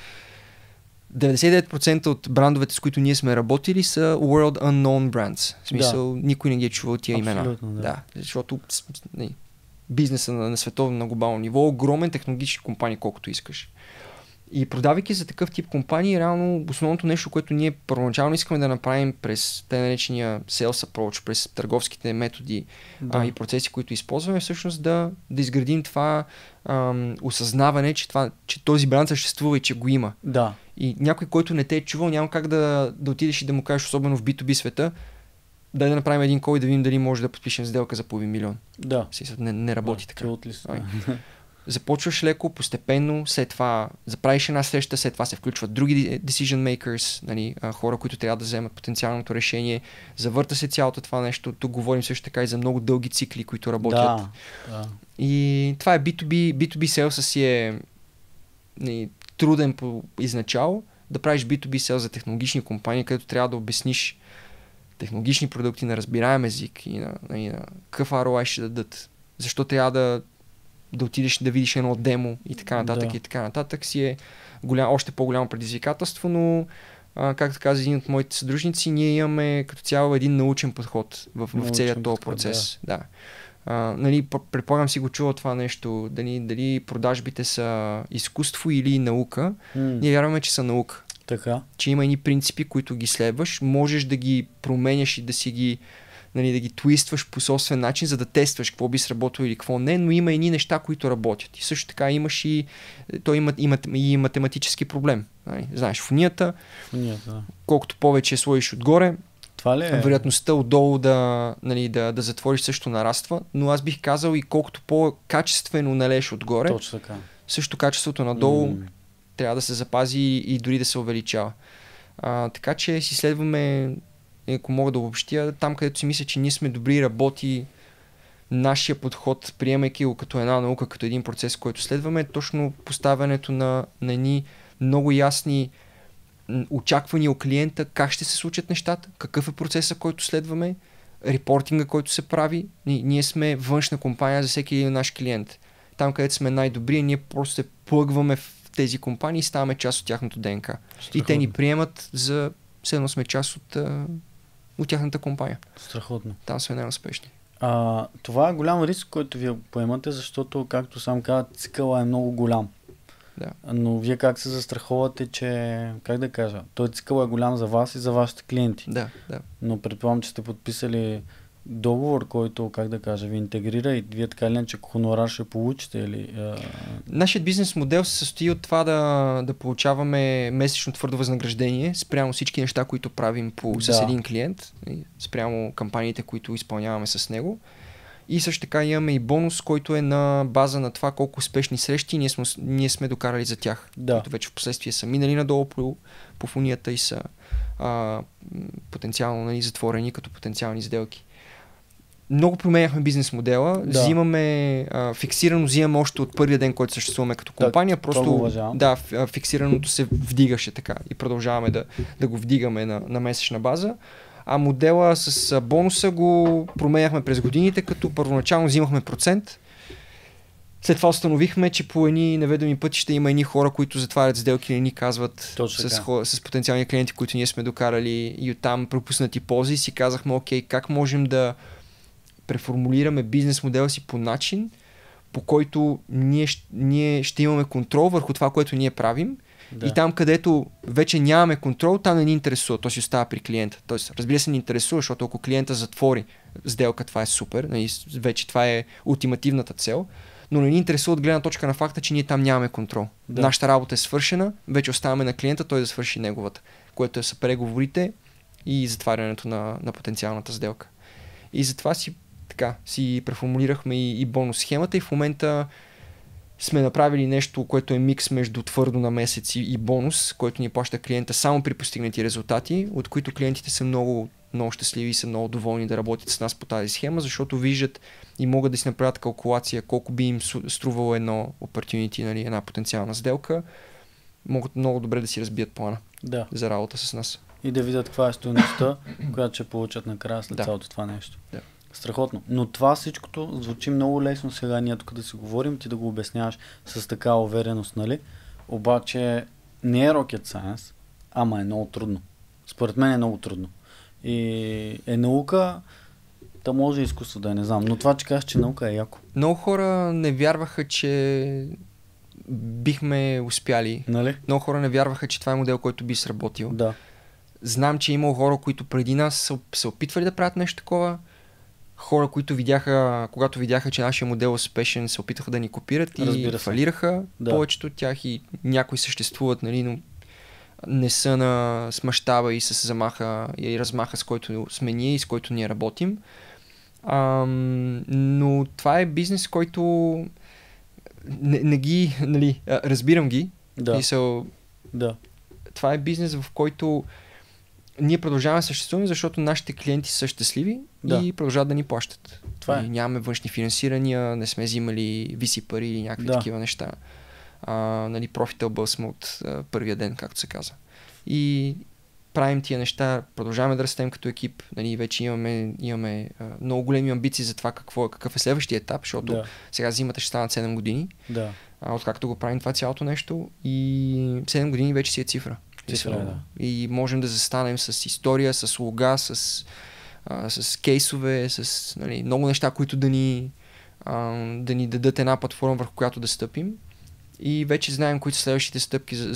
99% от брандовете, с които ние сме работили, са World Unknown Brands. В смисъл, никой не ги е чувал тия имена. Защото бизнеса на световно, на глобално ниво, огромен технологични компании, колкото искаш. И продавайки за такъв тип компании, реално основното нещо, което ние първоначално искаме да направим през те наречения sales approach, през търговските методи и процеси, които използваме, всъщност да изградим това осъзнаване, че този бранд съществува и че го има. И някой, който не те е чувал, няма как да отидеш и да му кажеш, особено в B2B света, дай да направим един кол и да видим дали може да подпишем сделка за $500,000. Не работи така. Започваш леко, постепенно, след това заправиш една среща, след това се включват други decision makers, хора, които трябва да вземат потенциалното решение, завърта се цялото това нещо. Тук говорим също така и за много дълги цикли, които работят. И това е B2B sales си е труден по изначало. Да правиш B2B sales за технологични компании, където трябва да обясниш технологични продукти на разбираем език и на какъв ROI ще дадат. Защо трябва да отидеш да видиш едно демо и така нататък, си е още по-голямо предизвикателство, но както каза един от моите съдружници, ние имаме като цяло един научен подход в целият този процес. Предполагам си го чува това нещо, дали продажбите са изкуство или наука. Ние вярваме, че са наука. Че има едни принципи, които ги следваш, можеш да ги променяш и да си ги да ги твистваш по собствен начин, за да тестваш какво би сработило или какво не, но има едни неща, които работят. И също така имаш и математически проблем. Знаеш, фунията, колкото повече сложиш отгоре, вероятността отдолу да затвориш също нараства, но аз бих казал и колкото по-качествено налееш отгоре, също качеството надолу трябва да се запази и дори да се увеличава. Така че си следваме, ако мога да обобщя, там където си мисля, че ние сме добри работи, нашия подход, приемайки го като една наука, като един процес, който следваме, е точно поставянето на едни много ясни очаквания от клиента, как ще се случат нещата, какъв е процесът, който следваме, репортинга, който се прави. Ние сме външна компания за всеки един наш клиент. Там, където сме най-добри, ние просто се плъгваме в тези компании и ставаме част от тяхното ДНК. Страхотно. И те ни приемат за седно сме част от тяхната компания. Страхотно. Там сме най-успешни. Това е голям риск, който вие поемате, защото, както сам казват, цикъла е много голям. Да. Но вие как се застраховате, че, как да кажа, той цикъл е голям за вас и за вашите клиенти. Да. Но предполагам, че сте подписали договор, който, как да кажа, ви интегрира и вие така или иначе хонорар ще получите или... Нашият бизнес модел се състои от това да получаваме месечно твърдо възнаграждение спрямо всички неща, които правим с един клиент, спрямо кампаниите, които изпълняваме с него. И също така имаме и бонус, който е на база на това колко успешни срещи ние сме докарали за тях. Които вече в последствие са минали надолу по фунията и са потенциално затворени като потенциални сделки. Много променяхме бизнес модела, взимаме фиксирано, взимаме още от първия ден, който съществуваме като компания, просто фиксираното се вдигаше така и продължаваме да го вдигаме на месечна база. А модела с бонуса го променяхме през годините, като първоначално взимахме процент. След това установихме, че по едни неведоми пътища има едни хора, които затварят сделки и ни казват с потенциални клиенти, които ние сме докарали и оттам пропуснати ползи. И си казахме, окей, как можем да преформулираме бизнес модела си по начин, по който ние ще имаме контрол върху това, което ние правим. Да. И там, където вече нямаме контрол, там не ни интересува, то си остава при клиента. Тоест, разбира се, ни интересува, защото ако клиента затвори сделка, това е супер, вече това е ултимативната цел, но не ни интересува от гледна точка на факта, че ние там нямаме контрол. Да. Нашата работа е свършена, вече оставаме на клиента, той да свърши неговата, което са преговорите и затварянето на потенциалната сделка. И затова си преформулирахме и бонус схемата и в момента сме направили нещо, което е микс между твърдо на месец и бонус, който ни плаща клиента само при постигнати резултати, от които клиентите са много, много щастливи и са много доволни да работят с нас по тази схема, защото виждат и могат да си направят калкулация колко би им струвало едно opportunity, една потенциална сделка, могат много добре да си разбият плана за работа с нас. И да видят каква е стойността, която ще получат накрая след цялото това нещо. Да. Страхотно. Но това всичкото звучи много лесно сега, ние тук да си говорим, ти да го обясняваш с такава увереност, нали? Обаче не е rocket science, ама е много трудно. Според мен е много трудно. И е наука, да може и изкуство да не знам. Но това, че кажеш, че наука е яко. Много хора не вярваха, че бихме успяли. Нали? Много хора не вярваха, че това е модел, който би сработил. Да. Знам, че има хора, които преди нас се опитвали да правят нещо такова. Хора, които когато видяха, че нашия модел е успешен, се опитаха да ни копират и фалираха повечето от тях и някои съществуват, нали, но не са с мащаба и с замаха и размаха, с който сме ние и с който ние работим. Но това е бизнес, който не ги, нали, разбирам ги. Да. Това е бизнес, в който ние продължаваме да съществуваме, защото нашите клиенти са щастливи и продължават да ни плащат. Това е. Нямаме външни финансирания, не сме взимали виси пари или някакви такива неща. Нали, profitable сме от първия ден, както се казва. И правим тия неща, продължаваме да растем като екип. Нали, вече имаме много големи амбиции за това какъв е следващия етап, защото сега зимата ще станат 7 години. Откакто го правим това цялото нещо и 7 години вече си е цифра. И можем да застанем с история, с лога, с кейсове, с много неща, които да ни дадат една платформа, върху която да стъпим. И вече знаем кои са следващите стъпки за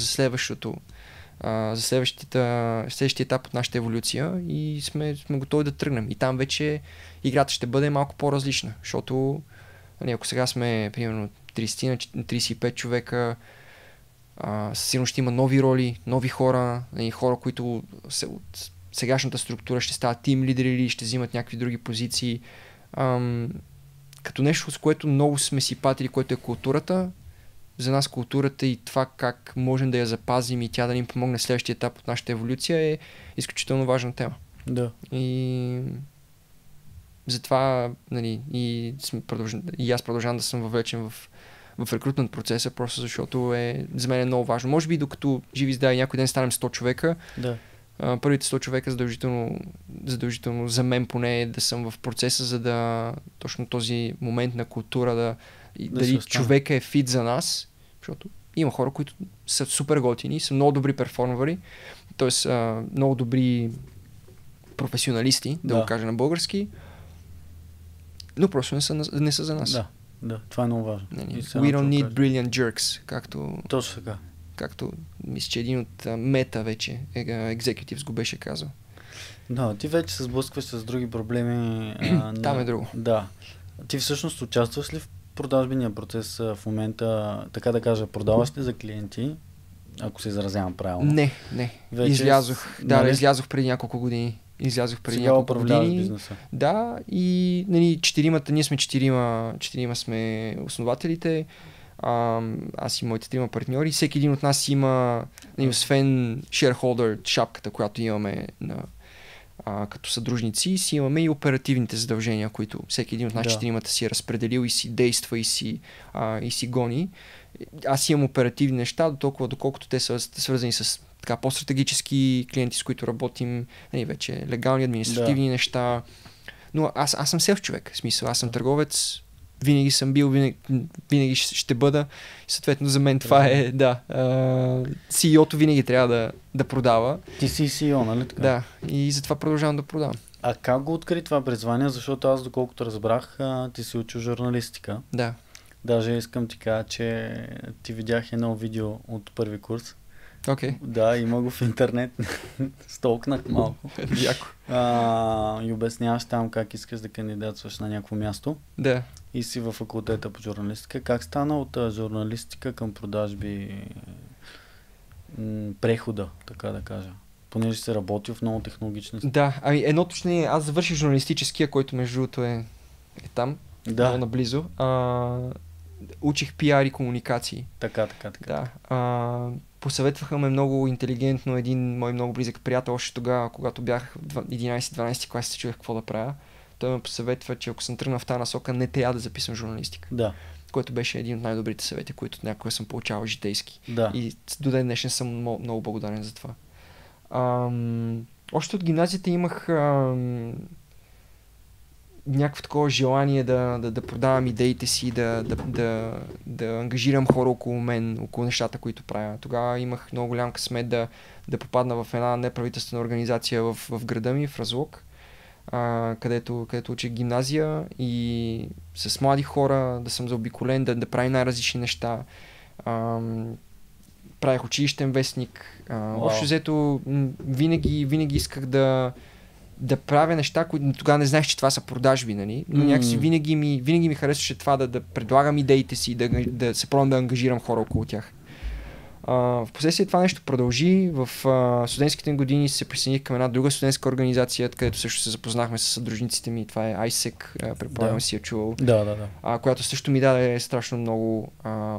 следващия етап от нашата еволюция и сме готови да тръгнем. И там вече играта ще бъде малко по-различна, защото ако сега сме примерно 30-35 човека, сигурно ще има нови роли, нови хора, хора, които от сегашната структура ще стават тим лидери или ще взимат някакви други позиции. Като нещо, с което много сме си патили, което е културата. За нас културата и това как можем да я запазим и тя да ни помогне в следващия етап от нашата еволюция е изключително важна тема. Да. И затова и аз продължавам да съм въвлечен в рекрутмент процеса, просто защото за мен е много важно. Може би докато живи здрави някой ден станем 100 човека, първите 100 човека задължително за мен поне да съм в процеса, за да точно този момент на култура дали човека е фит за нас, защото има хора, които са супер готини, са много добри перформери, т.е. много добри професионалисти, да го кажа на български, но просто не са за нас. Да, това е много важно. We don't need brilliant jerks, както... Точно така. Както мисля, че един от Мета вече, Executives го беше казал. Да, ти вече се сблъскваш с други проблеми. Там е друго. Да. Ти всъщност участваш ли в продажбения процес в момента, така да кажа, продаваш ли за клиенти, ако се изразявам правилно? Не. Вече излязох. Да, излязох преди няколко години. Бизнеса. Да, и ние сме четирима сме основателите. Аз и моите трима партньори. Всеки един от нас има, освен shareholder шапката, която имаме като съдружници, си имаме и оперативните задължения, които всеки един от нас четиримата си е разпределил и си действа и си гони. Аз имам оперативни неща, доколкото те са свързани с по-стратегически клиенти, с които работим, вече легални, административни неща. Но аз съм селф човек, в смисъл, аз съм търговец, винаги съм бил, винаги ще бъда. Съответно за мен това е, CEO-то винаги трябва да продава. Ти си CEO, нали така? Да, и затова продължавам да продавам. А как го откри това призвание? Защото аз, доколкото разбрах, ти си учил журналистика. Да. Даже искам ти кажа, че ти видях едно видео от първи курс. Okay. Да, има го в интернет. Столкнах малко. Яко. И обясняваш там как искаш да кандидатстваш на някакво място. Да. И си във факултета по журналистика. Как стана от журналистика към продажби прехода, така да кажа? Понеже се работил в много технологични... Да, едно уточнение. Аз завърших журналистическия, който между другото е там, много наблизо. Учих пиар и комуникации. Така. Да. Посъветваха ме много интелигентно един мой много близък приятел, още тогава, когато бях в 11-12 клас, се чуех какво да правя. Той ме посъветва, че ако съм тръгнал в тази насока, не трябва да записвам журналистика. Да. Който беше един от най-добрите съвети, които някога съм получавал житейски. Да. И до ден днешен съм много благодарен за това. Още от гимназията имах някакво такова желание да продавам идеите си, да ангажирам хора около мен, около нещата, които правя. Тогава имах много голям късмет да попадна в една неправителствена организация в града ми, в Разлог, където учих гимназия и с млади хора да съм заобиколен, да правим най-различни неща. Правих училищен вестник. Общо взето винаги исках да правя неща, които тогава не знаех, че това са продажби, нали? Но някакси винаги ми харесваше това да предлагам идеите си, да се пробвам да ангажирам хора около тях. Впоследствие това нещо продължи. В студентските години се присъединих към една друга студентска организация, където също се запознахме с съдружниците ми. Това е ISEC, предполагам си я чувал. Да. Която също ми даде страшно много.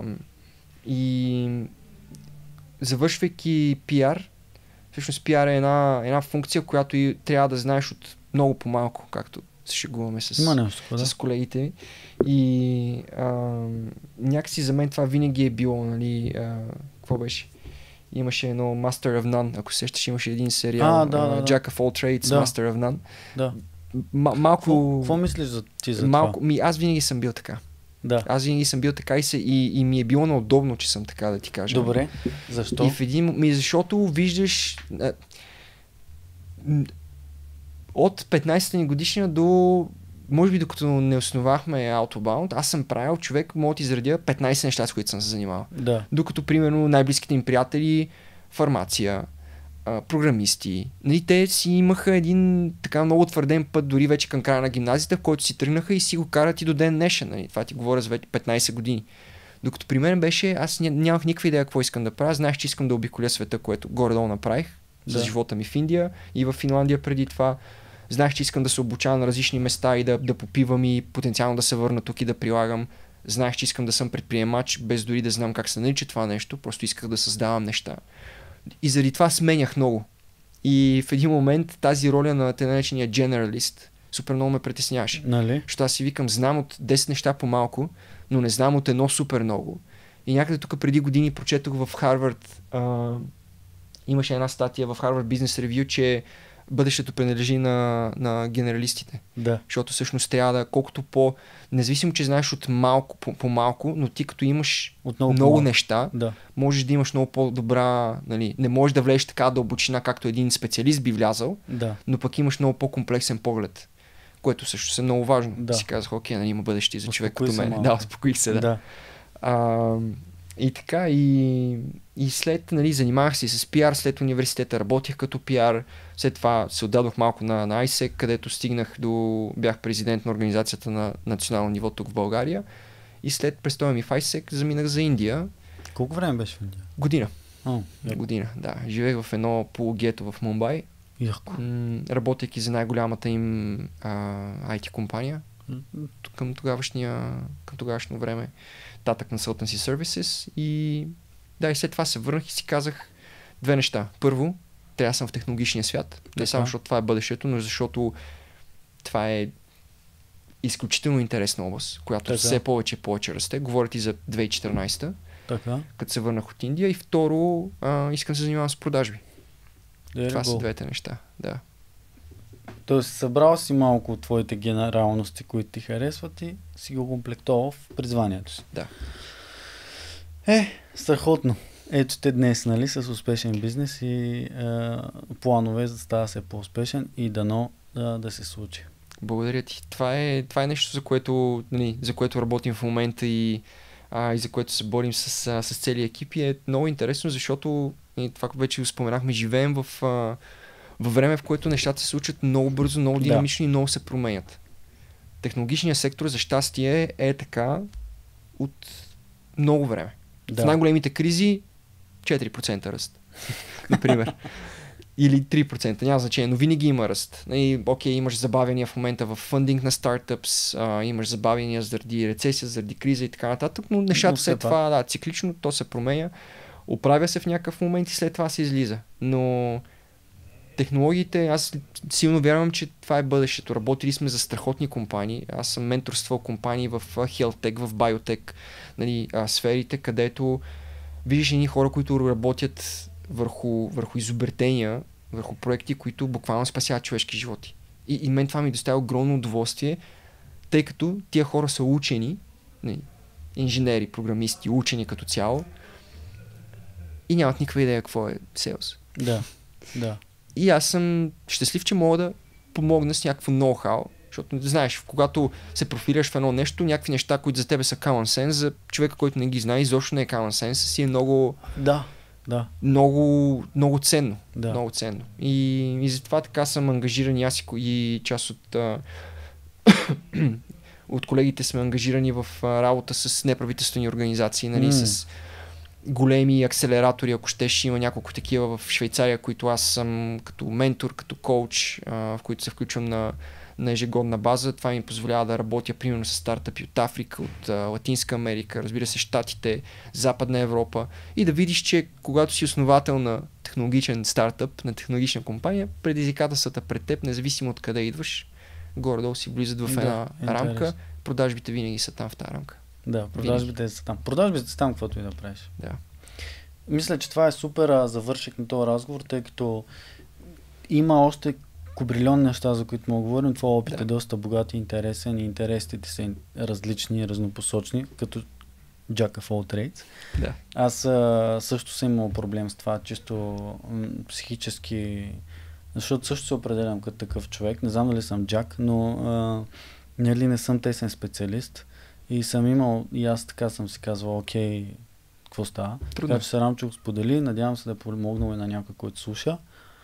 И завършвайки PR, всъщност PR е една функция, която и трябва да знаеш от много по-малко, както се шегуваме с колегите ми. И някакси за мен това винаги е било, нали, какво беше? Имаше едно Master of None, ако сещаш, имаше един сериал Jack of All Trades, Master of None. Да. Малко... Какво мислиш за това? Аз винаги съм бил така. Да. Аз винаги съм бил така и ми е било неудобно, че съм така, да ти кажа. Добре, защо? И защото виждаш от 15-та ни годишна до, може би докато не основахме Autobound, аз съм правил, човек мога да изредя 15 неща, с които съм се занимавал. Да. Докато, примерно, най-близките им приятели, фармация, програмисти, нали, те си имаха един така много твърден път, дори вече към края на гимназията, в който си тръгнаха и си го карат и до ден днешен. Нали. Това ти говоря за 15 години. Докато при мен беше, аз нямах никаква идея какво искам да правя, знаех, че искам да обиколя света, което горе-долу направих за живота ми в Индия и в Финландия преди това. Знаех, че искам да се обучавам на различни места и да попивам и потенциално да се върна тук и да прилагам. Знаех, че искам да съм предприемач, без дори да знам как се нарича това нещо, просто исках да създавам неща. И заради това сменях много. И в един момент тази роля на те наречения generalist Супер много ме притесняваше. Нали? Защото аз си викам, знам от 10 неща по-малко, но не знам от едно супер много. И някъде тук преди години прочетох в Харвард, имаше една статия в Harvard Business Review, че бъдещето принадлежи на генералистите. Да. Защото всъщност трябва да, колкото независимо, че знаеш от малко по малко, но ти като имаш много неща, можеш да имаш много по-добра, нали, не можеш да влезеш така дълбочина, както един специалист би влязал, но пък имаш много по-комплексен поглед, което също е много важно. Да. Си казах, окей, нали, има бъдеще за човек като мен. Да, успокоих се, да. И така, и след, нали, занимавах се с пиар, след университета работих като пиар, след това се отдадох малко на ISEC, където бях президент на организацията на национално ниво тук в България, и след престоя ми в ISEC заминах за Индия. Колко време беше в Индия? Година. Година, да. Живеех в едно полугето в Мумбай, работейки за най-голямата им IT компания към тогавашно време. Tata Consultancy Services, и след това се върнах и си казах две неща. Първо, трябва да съм в технологичния свят. Не само защото това е бъдещето, но защото това е изключително интересна област, която все повече и повече расте. Говоря ти за 2014, като се върнах от Индия. И второ, искам да се занимавам с продажби. Това са двете неща. Да. Тоест, събрал си малко от твоите генералности, които ти харесват, и си го комплектувал в призванието си. Да. Страхотно. Ето те днес, нали, с успешен бизнес и планове за да става все по-успешен и дано да се случи. Благодаря ти. Това е нещо, за което работим в момента и за което се борим с целия екип, и е много интересно, защото това вече споменахме, живеем във време, в което нещата се случват много бързо, много динамично и много се променят. Технологичният сектор, за щастие, е така от много време. В най-големите кризи 4% ръст, например. Или 3%, няма значение, но винаги има ръст. Окей, имаш забавяния в момента в фандинг на стартъпс, имаш забавяния заради рецесия, заради криза и така нататък, но нещата след това, циклично, то се променя, оправя се в някакъв момент и след това се излиза. Но технологиите, аз силно вярвам, че това е бъдещето. Работили сме за страхотни компании. Аз съм менторствал компании в HealthTech, в Biotech, нали, сферите, където виждаш едни хора, които работят върху изобретения, върху проекти, които буквално спасяват човешки животи. И мен това ми доставя огромно удоволствие, тъй като тия хора са учени, инженери, програмисти, учени като цяло, и нямат никаква идея какво е селс. Да. И аз съм щастлив, че мога да помогна с някакво ноу-хау, защото знаеш, когато се профилираш в едно нещо, някакви неща, които за тебе са common sense, за човека, който не ги знае, изобщо не е common sense, си е много... Много, много ценно. Много ценно. И затова така съм ангажиран, и аз и част от колегите сме ангажирани в работа с неправителствени организации, нали, с големи акселератори, ако щеш, има няколко такива в Швейцария, които аз съм като ментор, като коуч, в които се включвам на ежегодна база. Това ми позволява да работя примерно с стартъпи от Африка, от Латинска Америка, разбира се, Щатите, Западна Европа, и да видиш, че когато си основател на технологичен стартъп, на технологична компания, предизвикателствата пред теб, независимо от къде идваш, горе-долу си влизат в една рамка, продажбите винаги са там в тази рамка. Да, продажбите са там. Продажбите са там, каквото и да правиш. Да. Мисля, че това е супер завършек на този разговор, тъй като има още кубрилион неща, за които мога говорим. Твой опит е доста богат и интересен, и интересите са различни, разнопосочни, като Jack of all trades. Да. Аз също съм имал проблем с това, чисто психически, защото също се определям като такъв човек. Не знам дали съм Jack, но не съм тесен специалист. И съм имал, и аз така съм си казвал, окей, какво става? Трудно. Така че се радвам, че го сподели, надявам се да е помогнал и на някой, който слуша.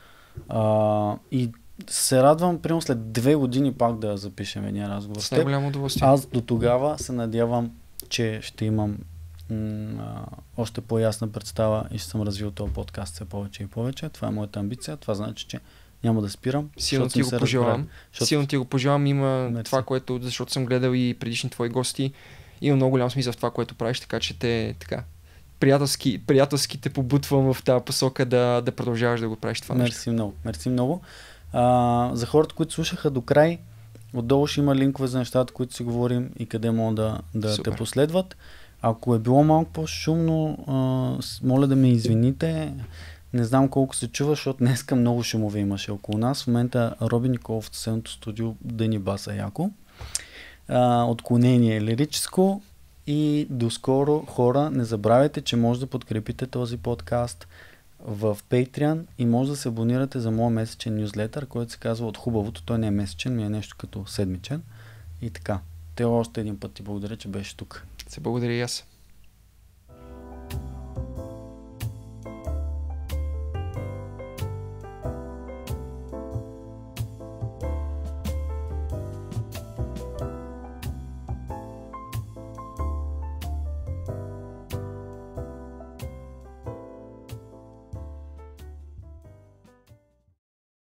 И се радвам, примерно след 2 години пак да запишем един разговор с теб. С голямо удоволствие. Аз до тогава се надявам, че ще имам още по-ясна представа и ще съм развил този подкаст все повече и повече. Това е моята амбиция. Това значи, че няма да спирам. Силно ти го пожелавам. Силно ти го пожелавам. Има това, което, защото съм гледал и предишни твои гости, има много голям смисъл в това, което правиш, така че те така приятелски те побутвам в тази посока да продължаваш да го правиш това. Мерси много. За хората, които слушаха до край, Отдолу ще има линкове за нещата, които си говорим и къде могат да те последват. Ако е било малко по-шумно, моля да ме извините. Не знам колко се чува, защото днеска много шумове имаше около нас. В момента Роби Николов в съседното студио да ни баса яко. Отклонение лирическо. И доскоро, хора, не забравяйте, че може да подкрепите този подкаст в Patreon и може да се абонирате за моя месечен нюзлетър, който се казва От хубавото. Той не е месечен, ми е нещо като седмичен. И така. Те още един път ти благодаря, че беше тук. Се благодаря и аз.